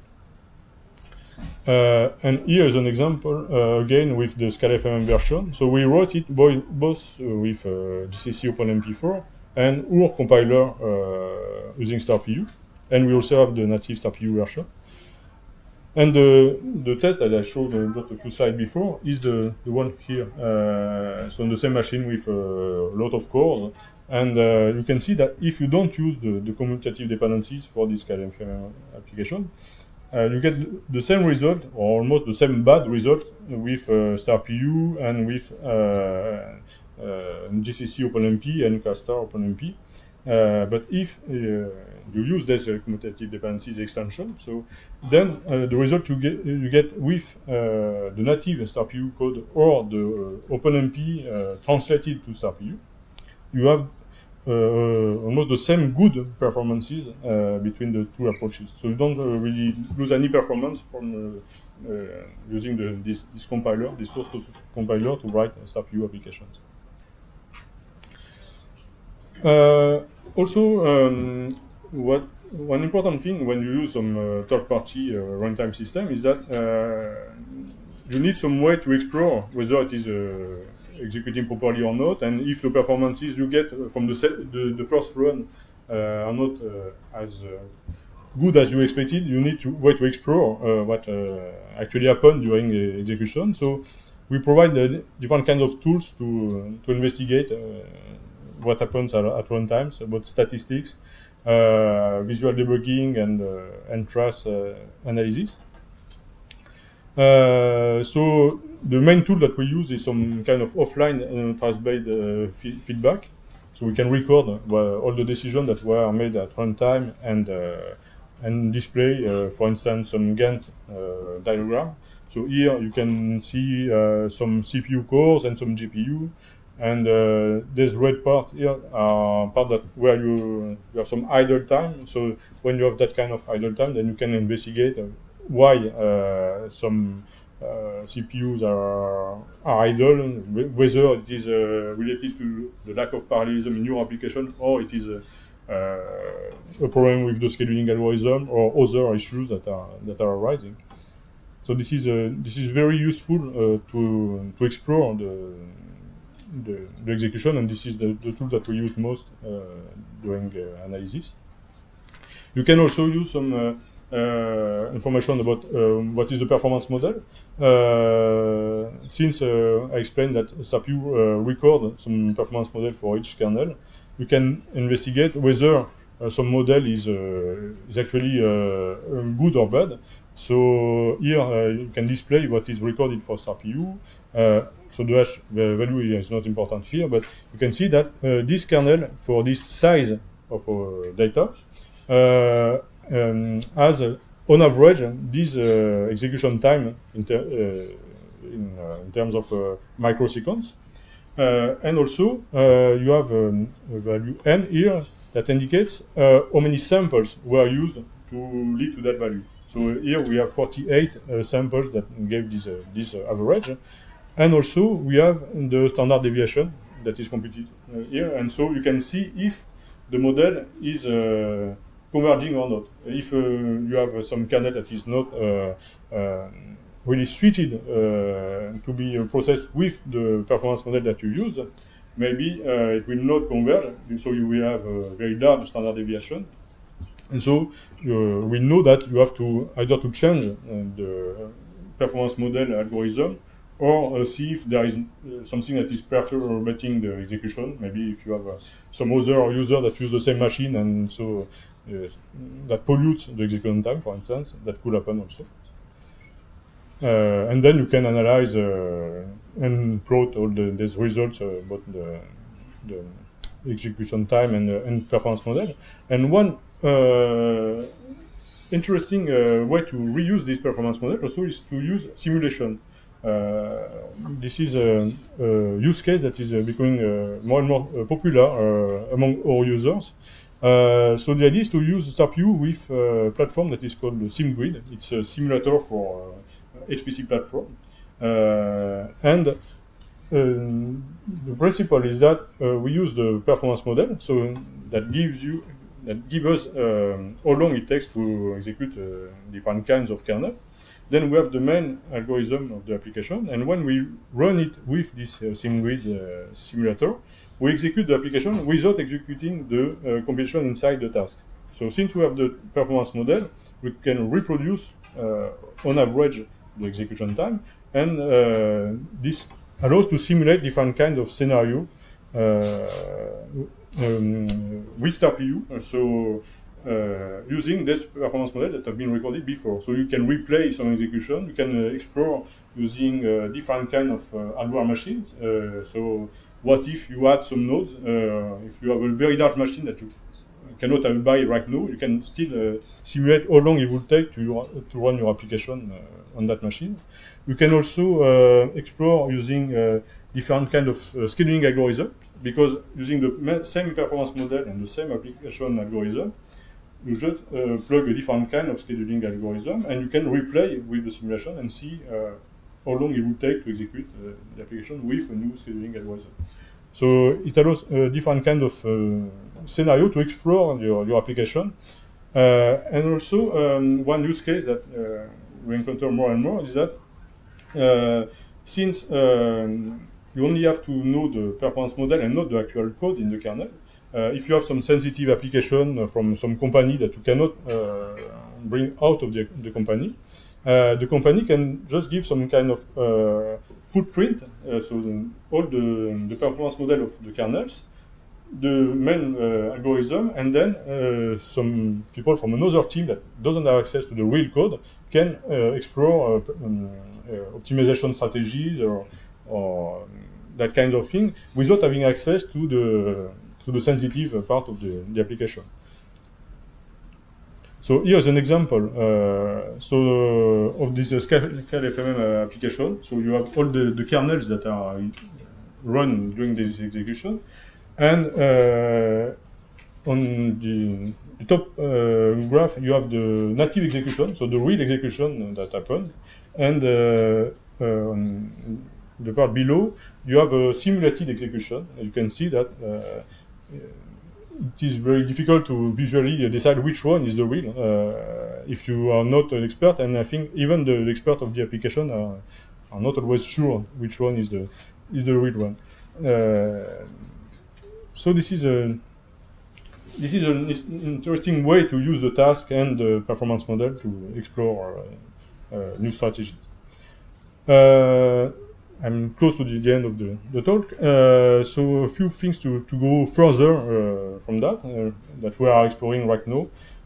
Uh, and here is an example, uh, again, with the ScalaFMM version. So we wrote it bo both uh, with uh, G C C OpenMP four and O R compiler uh, using StarPU, and we also have the native StarPU version. And the, the test that I showed uh, just a few slides before is the, the one here. Uh, so on the same machine with uh, a lot of cores. And uh, you can see that if you don't use the, the commutative dependencies for this kind of uh, application, uh, you get the same result, or almost the same bad result, with uh, StarPU and with uh, uh, G C C OpenMP and Castar OpenMP. Uh, but if uh, you use this uh, commutative dependencies extension, so then uh, the result you get you get with uh, the native StarPU code or the uh, OpenMP uh, translated to StarPU, you have uh, almost the same good performances uh, between the two approaches. So you don't uh, really lose any performance from uh, uh, using the, this, this compiler, this source compiler to write uh, StarPU applications. Uh, also, um, what one important thing when you use some uh, third-party uh, runtime system is that uh, you need some way to explore whether it is uh, executing properly or not, and if the performances you get from the the, the first run uh, are not uh, as uh, good as you expected, you need to way to explore uh, what uh, actually happened during the execution. So we provide uh, different kinds of tools to uh, to investigate Uh, what happens at, at runtimes, about statistics, uh, visual debugging, and uh, and trace uh, analysis. Uh, so the main tool that we use is some kind of offline uh, trust-based uh, f feedback. So we can record uh, all the decisions that were made at runtime and uh, and display, uh, for instance, some Gantt uh, diagram. So here you can see uh, some C P U cores and some G P U, and uh, this red part here are part that where you, you have some idle time. So when you have that kind of idle time, then you can investigate uh, why uh, some uh, C P Us are, are idle, whether it is uh, related to the lack of parallelism in your application, or it is uh, uh, a problem with the scheduling algorithm, or other issues that are that are arising. So this is uh, this is very useful uh, to to explore the, the the execution, and this is the, the tool that we use most uh, during uh, analysis. You can also use some uh, uh, information about uh, what is the performance model. Uh, since uh, I explained that S R P U uh, record some performance model for each kernel, you can investigate whether uh, some model is uh, is actually uh, good or bad. So here uh, you can display what is recorded for S R P U. Uh, so the hash value is not important here, but you can see that uh, this kernel, for this size of uh, data, uh, um, has uh, on average this uh, execution time in, ter uh, in, uh, in terms of uh, microseconds. Uh, and also uh, you have um, a value n here that indicates uh, how many samples were used to lead to that value. So here we have forty-eight uh, samples that gave this, uh, this uh, average. And also we have the standard deviation that is computed uh, here. And so you can see if the model is uh, converging or not. If uh, you have uh, some kernel that is not uh, uh, really suited uh, to be uh, processed with the performance model that you use, maybe uh, it will not converge. So you will have a very large standard deviation. And so uh, we know that you have to either to change uh, the performance model algorithm, or uh, see if there is uh, something that is perturbating the execution. Maybe if you have uh, some other user that use the same machine, and so uh, that pollutes the execution time, for instance, that could happen also. Uh, and then you can analyze uh, and plot all the, these results uh, about the, the execution time and, uh, and performance model. And one Uh, interesting uh, way to reuse this performance model also is to use simulation. Uh, this is a, a use case that is uh, becoming uh, more and more uh, popular uh, among our users. Uh, so the idea is to use S R P U with a platform that is called SimGrid. It's a simulator for uh, H P C platform. Uh, and um, the principle is that uh, we use the performance model, so that gives you that give us um, how long it takes to execute uh, different kinds of kernel. Then we have the main algorithm of the application, and when we run it with this uh, SimGrid uh, simulator, we execute the application without executing the uh, computation inside the task. So since we have the performance model, we can reproduce uh, on average the execution time, and uh, this allows to simulate different kinds of scenario uh, Um, with S R P U, so uh, using this performance model that have been recorded before. So you can replay some execution, you can uh, explore using uh, different kind of uh, hardware machines. Uh, so what if you add some nodes, uh, if you have a very large machine that you cannot buy right now, you can still uh, simulate how long it would take to, your, to run your application uh, on that machine. You can also uh, explore using uh, different kind of uh, scheduling algorithm, because using the same performance model and the same application algorithm, you just uh, plug a different kind of scheduling algorithm, and you can replay with the simulation and see uh, how long it would take to execute uh, the application with a new scheduling algorithm. So it allows a different kind of uh, scenario to explore your, your application. Uh, and also, um, one use case that uh, we encounter more and more is that uh, since um, you only have to know the performance model and not the actual code in the kernel. Uh, if you have some sensitive application uh, from some company that you cannot uh, bring out of the, the company, uh, the company can just give some kind of uh, footprint, uh, so the, all the, the performance model of the kernels the main uh, algorithm, and then uh, some people from another team that doesn't have access to the real code can uh, explore uh, um, uh, optimization strategies or, or that kind of thing without having access to the to the sensitive part of the, the application. So here's an example. Uh, so uh, of this uh, ScaleFMM uh, application. So you have all the, the kernels that are run during this execution, and uh, on the, the top uh, graph you have the native execution, so the real execution that happened, and uh, uh, on the part below you have a simulated execution. You can see that uh, it is very difficult to visually decide which one is the real uh, if you are not an expert, and I think even the expert of the application are, are not always sure which one is the is the real one. Uh, so this is a this is an interesting way to use the task and the performance model to explore uh, uh, new strategies. Uh, I'm close to the, the end of the, the talk, uh, so a few things to, to go further uh, from that, uh, that we are exploring right now.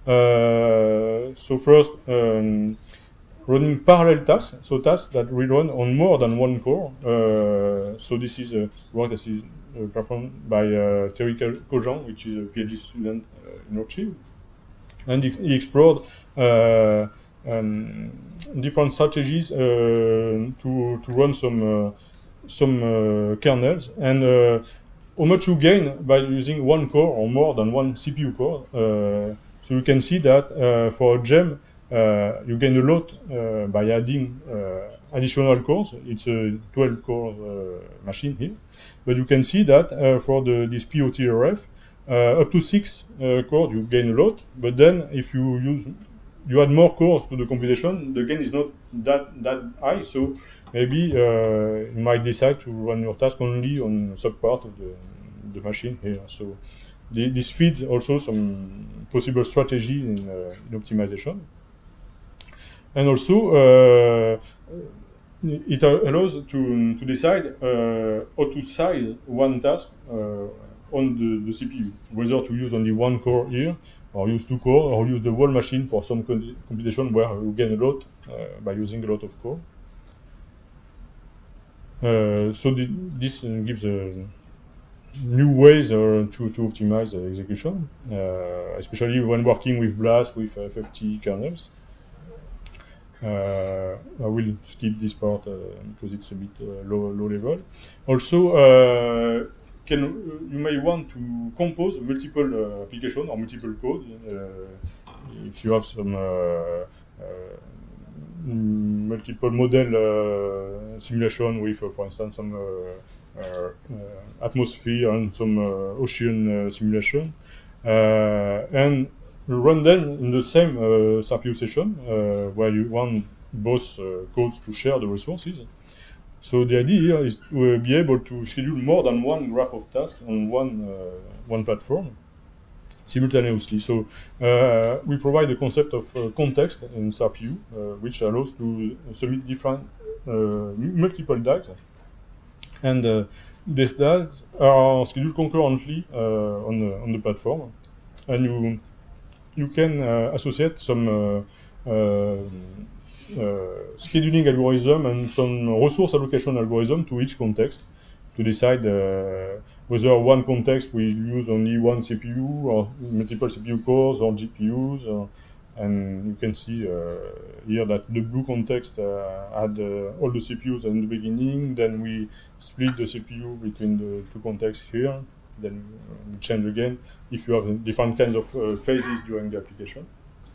Uh, so first, um, running parallel tasks, so tasks that we run on more than one core. Uh, so this is a work that is uh, performed by uh, Thierry Cogent, which is a PhD student uh, in Archive. And he, he explored uh, Um, different strategies uh, to to run some uh, some uh, kernels, and uh, how much you gain by using one core or more than one C P U core. Uh, so you can see that uh, for a gem uh, you gain a lot uh, by adding uh, additional cores. It's a twelve core uh, machine here, but you can see that uh, for the this P O T R F uh, up to six uh, cores you gain a lot, but then if you use you add more cores to the computation, the gain is not that that high, so maybe uh, you might decide to run your task only on a subpart of the, the machine here. So the, this feeds also some possible strategy in, uh, in optimization. And also, uh, it allows to, to decide uh, how to size one task uh, on the, the C P U, whether to use only one core here, or use two core, or use the whole machine for some computation where you gain a lot uh, by using a lot of core. Uh, so the, this uh, gives uh, new ways uh, to, to optimize the execution, uh, especially when working with BLAS, with F F T kernels. Uh, I will skip this part uh, because it's a bit uh, low, low level. Also, uh, Can, uh, you may want to compose multiple uh, applications or multiple code. Uh, if you have some uh, uh, multiple model uh, simulation with, uh, for instance, some uh, uh, uh, atmosphere and some uh, ocean uh, simulation, uh, and run them in the same uh, C P U session uh, where you want both uh, codes to share the resources. So the idea here is to uh, be able to schedule more than one graph of tasks on one uh, one platform simultaneously. So uh, we provide the concept of uh, context in C P U, uh, which allows to submit different uh, multiple D A Gs, and uh, these D A Gs are scheduled concurrently uh, on the on the platform, and you you can uh, associate some uh, uh, Uh, scheduling algorithm and some resource allocation algorithm to each context to decide uh, whether one context will use only one C P U or multiple C P U cores or G P Us. Or, and you can see uh, here that the blue context uh, had uh, all the C P Us in the beginning, then we split the C P U between the two contexts here, then we change again if you have different kinds of uh, phases during the application.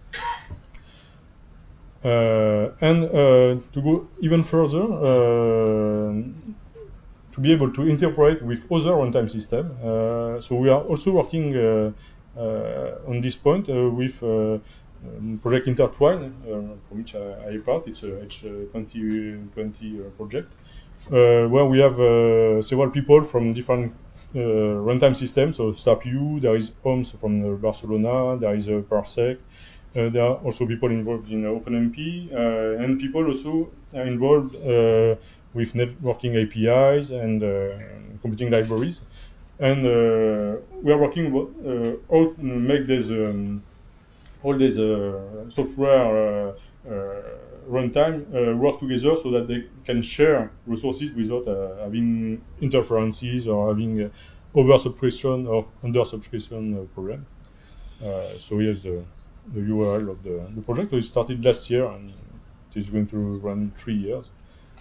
Uh, and uh, to go even further, uh, to be able to interpret with other runtime systems. Uh, so we are also working uh, uh, on this point uh, with uh, um, Project Intertwine, uh, from which I, I part. It's a H twenty twenty uh, project, uh, where we have uh, several people from different uh, runtime systems. So S T A P U, there is O M S from uh, Barcelona, there is uh, Parsec. Uh, there are also people involved in uh, OpenMP, uh, and people also are involved uh, with networking A P Is and uh, computing libraries. and uh, we are working uh, how to make this um, all this uh, software uh, uh, runtime uh, work together so that they can share resources without uh, having interferences or having uh, over subscription or under subscription uh, problem. Uh, so here's the, the U R L of the, the project. So it started last year and it is going to run three years.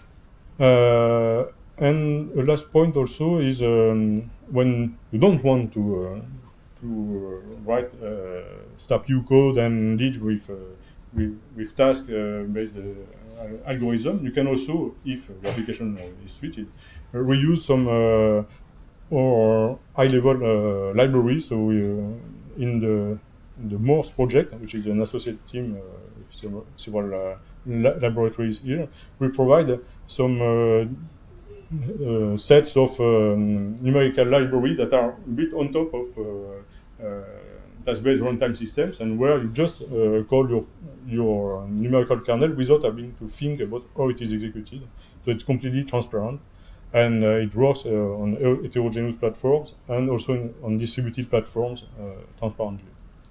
Uh, and the last point also is um, when you don't want to uh, to uh, write uh, stop U code and deal with uh, with, with task uh, based uh, algorithm, you can also, if the application is treated, uh, reuse some uh, or high level uh, libraries. So we, uh, in the in the Morse project, which is an associate team uh, with several, several uh, la laboratories here, we provide some uh, uh, sets of um, numerical libraries that are built on top of uh, uh, task-based runtime systems, and where you just uh, call your your numerical kernel without having to think about how it is executed. So it's completely transparent, and uh, it works uh, on heterogeneous platforms and also in, on distributed platforms uh, transparently.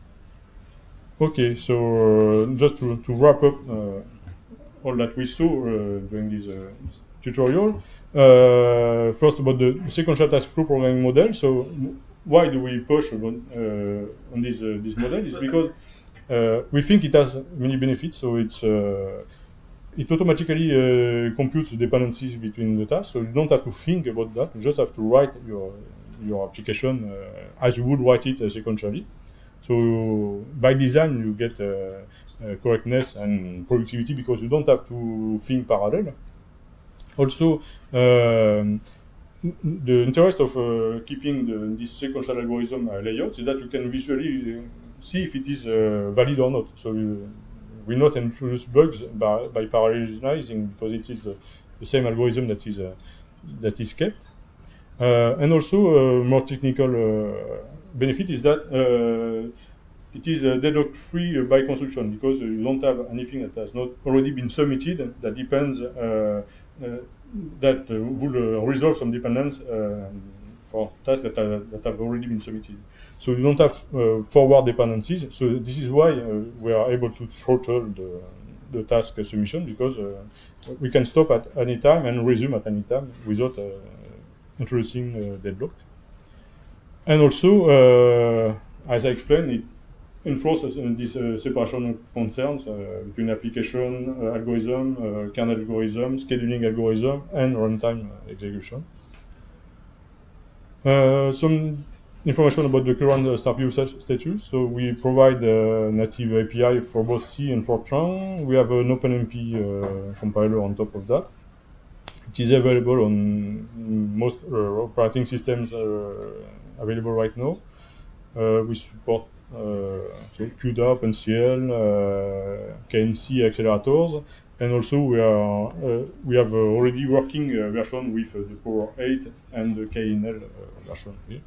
Okay, so uh, just to, to wrap up uh, all that we saw uh, during this uh, tutorial, uh, first about the sequential task flow programming model. So why do we push about, uh, on this uh, this model? Is because uh, we think it has many benefits. So it's uh, it automatically uh, computes the dependencies between the tasks. So you don't have to think about that. You just have to write your your application uh, as you would write it uh, sequentially. So by design, you get uh, uh, correctness and productivity because you don't have to think parallel. Also, um, the interest of uh, keeping the, this sequential algorithm uh, layouts is that you can visually uh, see if it is uh, valid or not. So you will not introduce bugs by, by parallelizing because it is the, the same algorithm that is uh, that is kept. Uh, and also, uh, more technical uh, benefit is that uh, it is uh, deadlock free uh, by construction because uh, you don't have anything that has not already been submitted that depends uh, uh, that uh, will uh, resolve some dependence uh, for tasks that, are, that have already been submitted. So you don't have uh, forward dependencies. So this is why uh, we are able to throttle the, the task submission because uh, we can stop at any time and resume at any time without uh, introducing uh, deadlock. And also, uh, as I explained, it enforces uh, this uh, separation of concerns uh, between application uh, algorithm, uh, kernel algorithm, scheduling algorithm, and runtime uh, execution. Uh, some information about the current uh, StarpView status. So we provide a native A P I for both C and Fortran. We have an OpenMP uh, compiler on top of that. It is available on most uh, operating systems uh, available right now. Uh, we support uh, so CUDA, OpenCL, uh, K N C accelerators, and also we are uh, we have uh, already working uh, version with uh, the Power eight and the K N L uh, version here.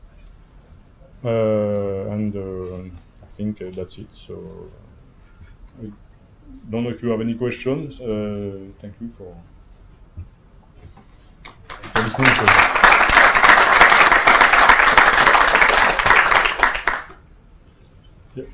Uh, and uh, I think uh, that's it. So I don't know if you have any questions. Uh, thank you for. Yeah.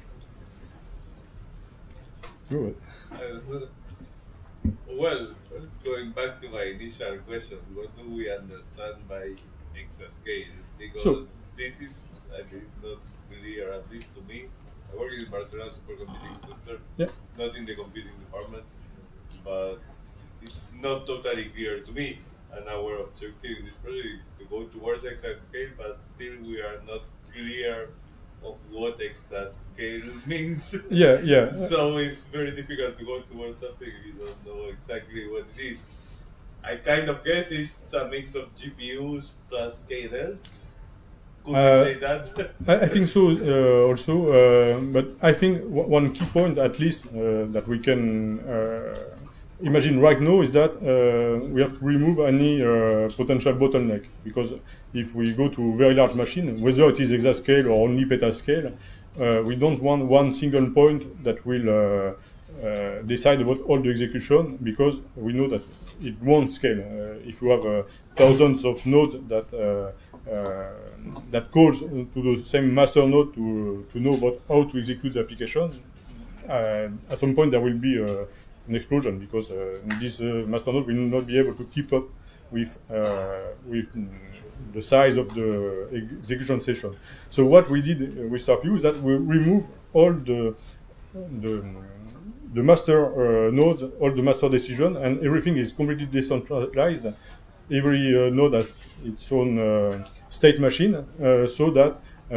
Good. Uh, well, first going back to my initial question, what do we understand by exascale? Because so, this is, I think, not clear, at least to me. I work in Barcelona Supercomputing Center, yeah. not in the computing department, but it's not totally clear to me. And our objective in this project is to go towards exascale, but still we are not clear of what exascale means. Yeah, yeah. So it's very difficult to go towards something if you don't know exactly what it is. I kind of guess it's a mix of G P Us plus K N Ls. Could uh, you say that? I, I think so uh, also, uh, but I think one key point at least uh, that we can uh, imagine right now is that uh, we have to remove any uh, potential bottleneck, because if we go to a very large machine, whether it is exascale or only petascale, uh, we don't want one single point that will uh, uh, decide about all the execution, because we know that it won't scale. Uh, if you have uh, thousands of nodes that uh, uh, that calls to the same master node to to know about how to execute the application, uh, at some point there will be uh, an explosion, because uh, this uh, master node will not be able to keep up with uh, with the size of the execution session. So what we did with StarPU is that we remove all the the the master uh, nodes, all the master decision, and everything is completely decentralized. Every uh, node has its own uh, state machine, uh, so that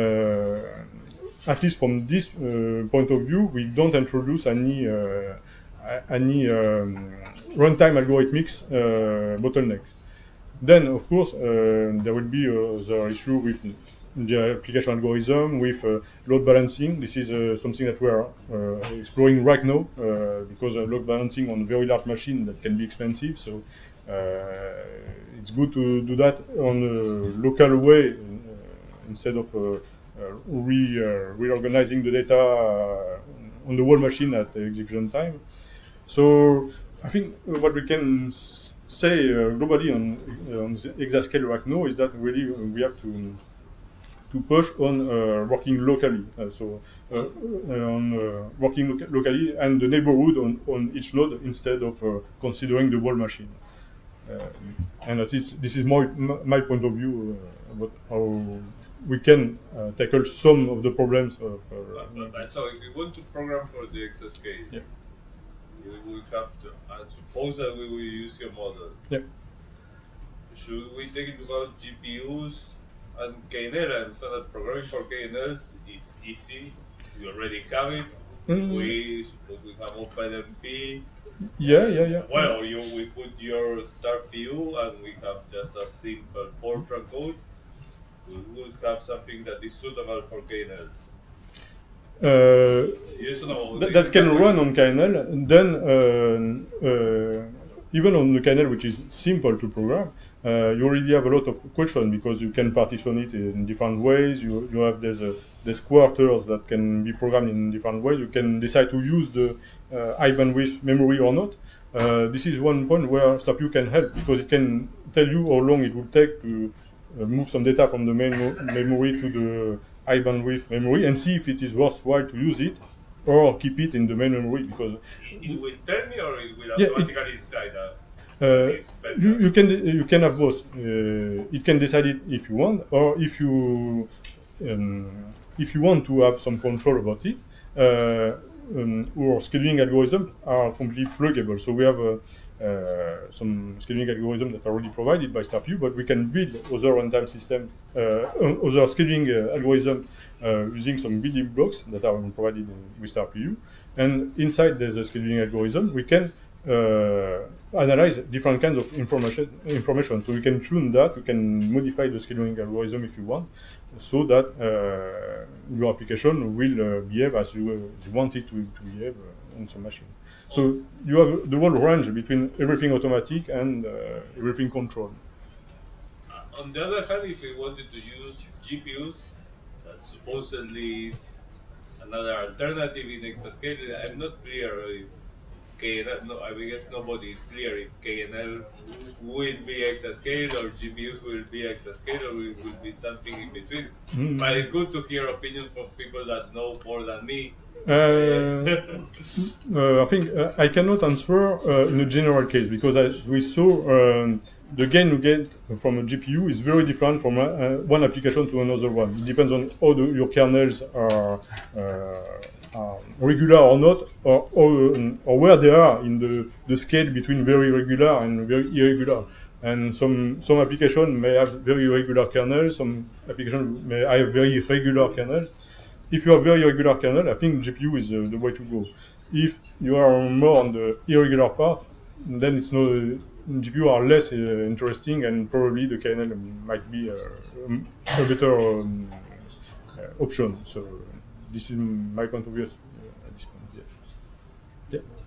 uh, at least from this uh, point of view, we don't introduce any uh, any um, runtime algorithmics uh, bottlenecks. Then, of course, uh, there will be uh, the issue with the application algorithm, with uh, load balancing. This is uh, something that we are uh, exploring right now, uh, because uh, load balancing on a very large machine, that can be expensive. So uh, it's good to do that on a local way, uh, instead of uh, uh, re, uh, reorganizing the data uh, on the whole machine at the execution time. So I think what we can say uh, globally on, uh, on the exascale right now is that really we have to to push on uh, working locally, uh, so uh, on uh, working lo locally and the neighborhood on, on each node, instead of uh, considering the whole machine. Uh, and that is, this is my, my point of view uh, about how we can uh, tackle some of the problems of. Uh, but, but, so if we want to program for the exascale, yeah. we will have to, and suppose that we will use your model. Yeah. Should we take into account G P Us and K N L, and so that programming for K N Ls is easy? We already have it. Mm. We suppose we have OpenMP. Yeah, yeah, yeah. Well, you we put your StarPU and we have just a simple Fortran code. We would have something that is suitable for K N Ls. Uh, yes, no, th that can run on K N L, and then uh, uh, even on the K N L, which is simple to program, uh, you already have a lot of questions, because you can partition it in different ways. You you have these uh, these quarters that can be programmed in different ways. You can decide to use the uh, high bandwidth memory or not. Uh, this is one point where StarPU can help, because it can tell you how long it will take to uh, move some data from the main memory to the high bandwidth memory, and see if it is worthwhile to use it or keep it in the main memory. Because it will tell me, or it will yeah, automatically it, decide that. Uh, you, you can you can have both. Uh, it can decide it if you want, or if you um, if you want to have some control about it. Uh, um, our scheduling algorithms are completely pluggable. So we have uh, uh, some scheduling algorithms that are already provided by StarPU, but we can build other runtime system, uh, other scheduling uh, algorithms uh, using some building blocks that are provided in, with StarPU. And inside there's a scheduling algorithm, we can uh, analyze different kinds of information. Information. So we can tune that. We can modify the scheduling algorithm if you want, so that uh, your application will uh, behave as you, uh, you want it to, to behave uh, on some machine. So you have the whole range between everything automatic and uh, everything controlled. Uh, on the other hand, if we wanted to use G P Us, that supposedly is another alternative in exascale, I'm not clear if K N L, no, I guess nobody is clear if K N L will be exascale or G P Us will be exascale, or it will be something in between. Mm. But it's good to hear opinions from people that know more than me. Uh, uh, I think uh, I cannot answer uh, in a general case, because as we saw, um, the gain you get from a G P U is very different from uh, uh, one application to another one. It depends on how the, your kernels are, uh, are regular or not, or, or, um, or where they are in the, the scale between very regular and very irregular. And some some applications may have very regular kernels, some applications may have very irregular kernels. If you have very regular kernel, I think G P U is uh, the way to go. If you are more on the irregular part, then it's no uh, G P U are less uh, interesting, and probably the K N L might be uh, a better um, uh, option. So this is my point of view uh, at this point. Yeah. Yeah.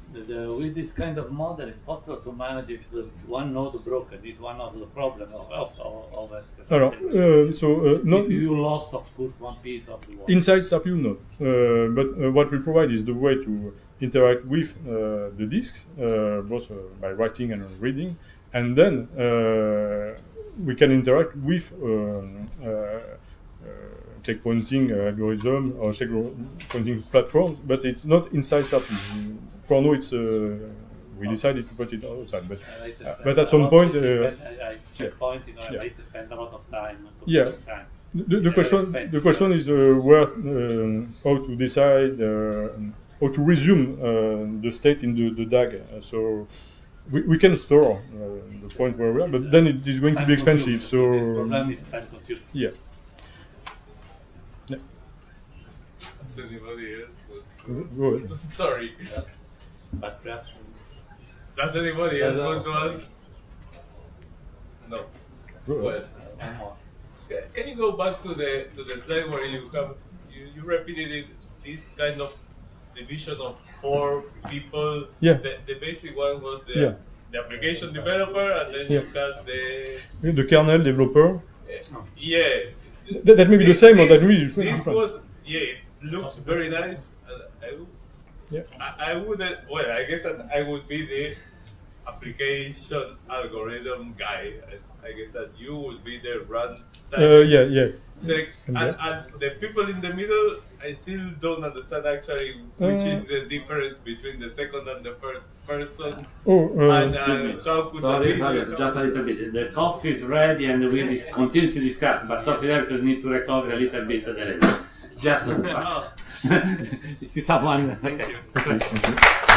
the, the, with this kind of model, it's possible to manage if the one node broken. This is one of the problem of of, of, of Alors, uh, so uh, not if you lost, of course, one piece of the wall. inside S A P U, not. Uh, but uh, what we provide is the way to interact with uh, the disks, uh, both uh, by writing and reading, and then uh, we can interact with um, uh, uh, checkpointing algorithm or checkpointing platforms, but it's not inside S A P U. For now, it's uh, we decided to put it outside, but uh, but at some point, uh, checkpointing, I yeah. like to spend a lot of time. Yeah. Time. The, the question, the question is uh, where, um, how to decide, uh, how to resume uh, the state in the, the D A G. Uh, so we, we can store uh, the point where we are, but then it is going to be expensive. So problem is time consuming. Yeah. Yeah. Does anybody else? Go ahead. Sorry. But perhaps Does anybody else want to ask? No. Go Go ahead. ahead. one more. Yeah, can you go back to the to the slide where you have you, you repeated it, this kind of division of four people? Yeah. The, the basic one was the Yeah. the application developer, and then Yeah. you got the The kernel developer. yeah. That, that may be the same, or This- that may be different. This was yeah. It looks very nice. And I, would- Yeah. I, I wouldn't. Well, I guess that I would be the application algorithm guy. I, I guess that you would be the run. Uh, yeah, yeah. So, And and, that- as the people in the middle, I still don't understand actually which Uh, is the difference between the second and the third person, Oh, uh, and uh, how could Sorry, the sorry, just a little bit. The coffee is ready and we dis continue to discuss, but Sophie Derkers need to recover a little bit of the level. Just Oh. if someone. Okay. okay, thank you.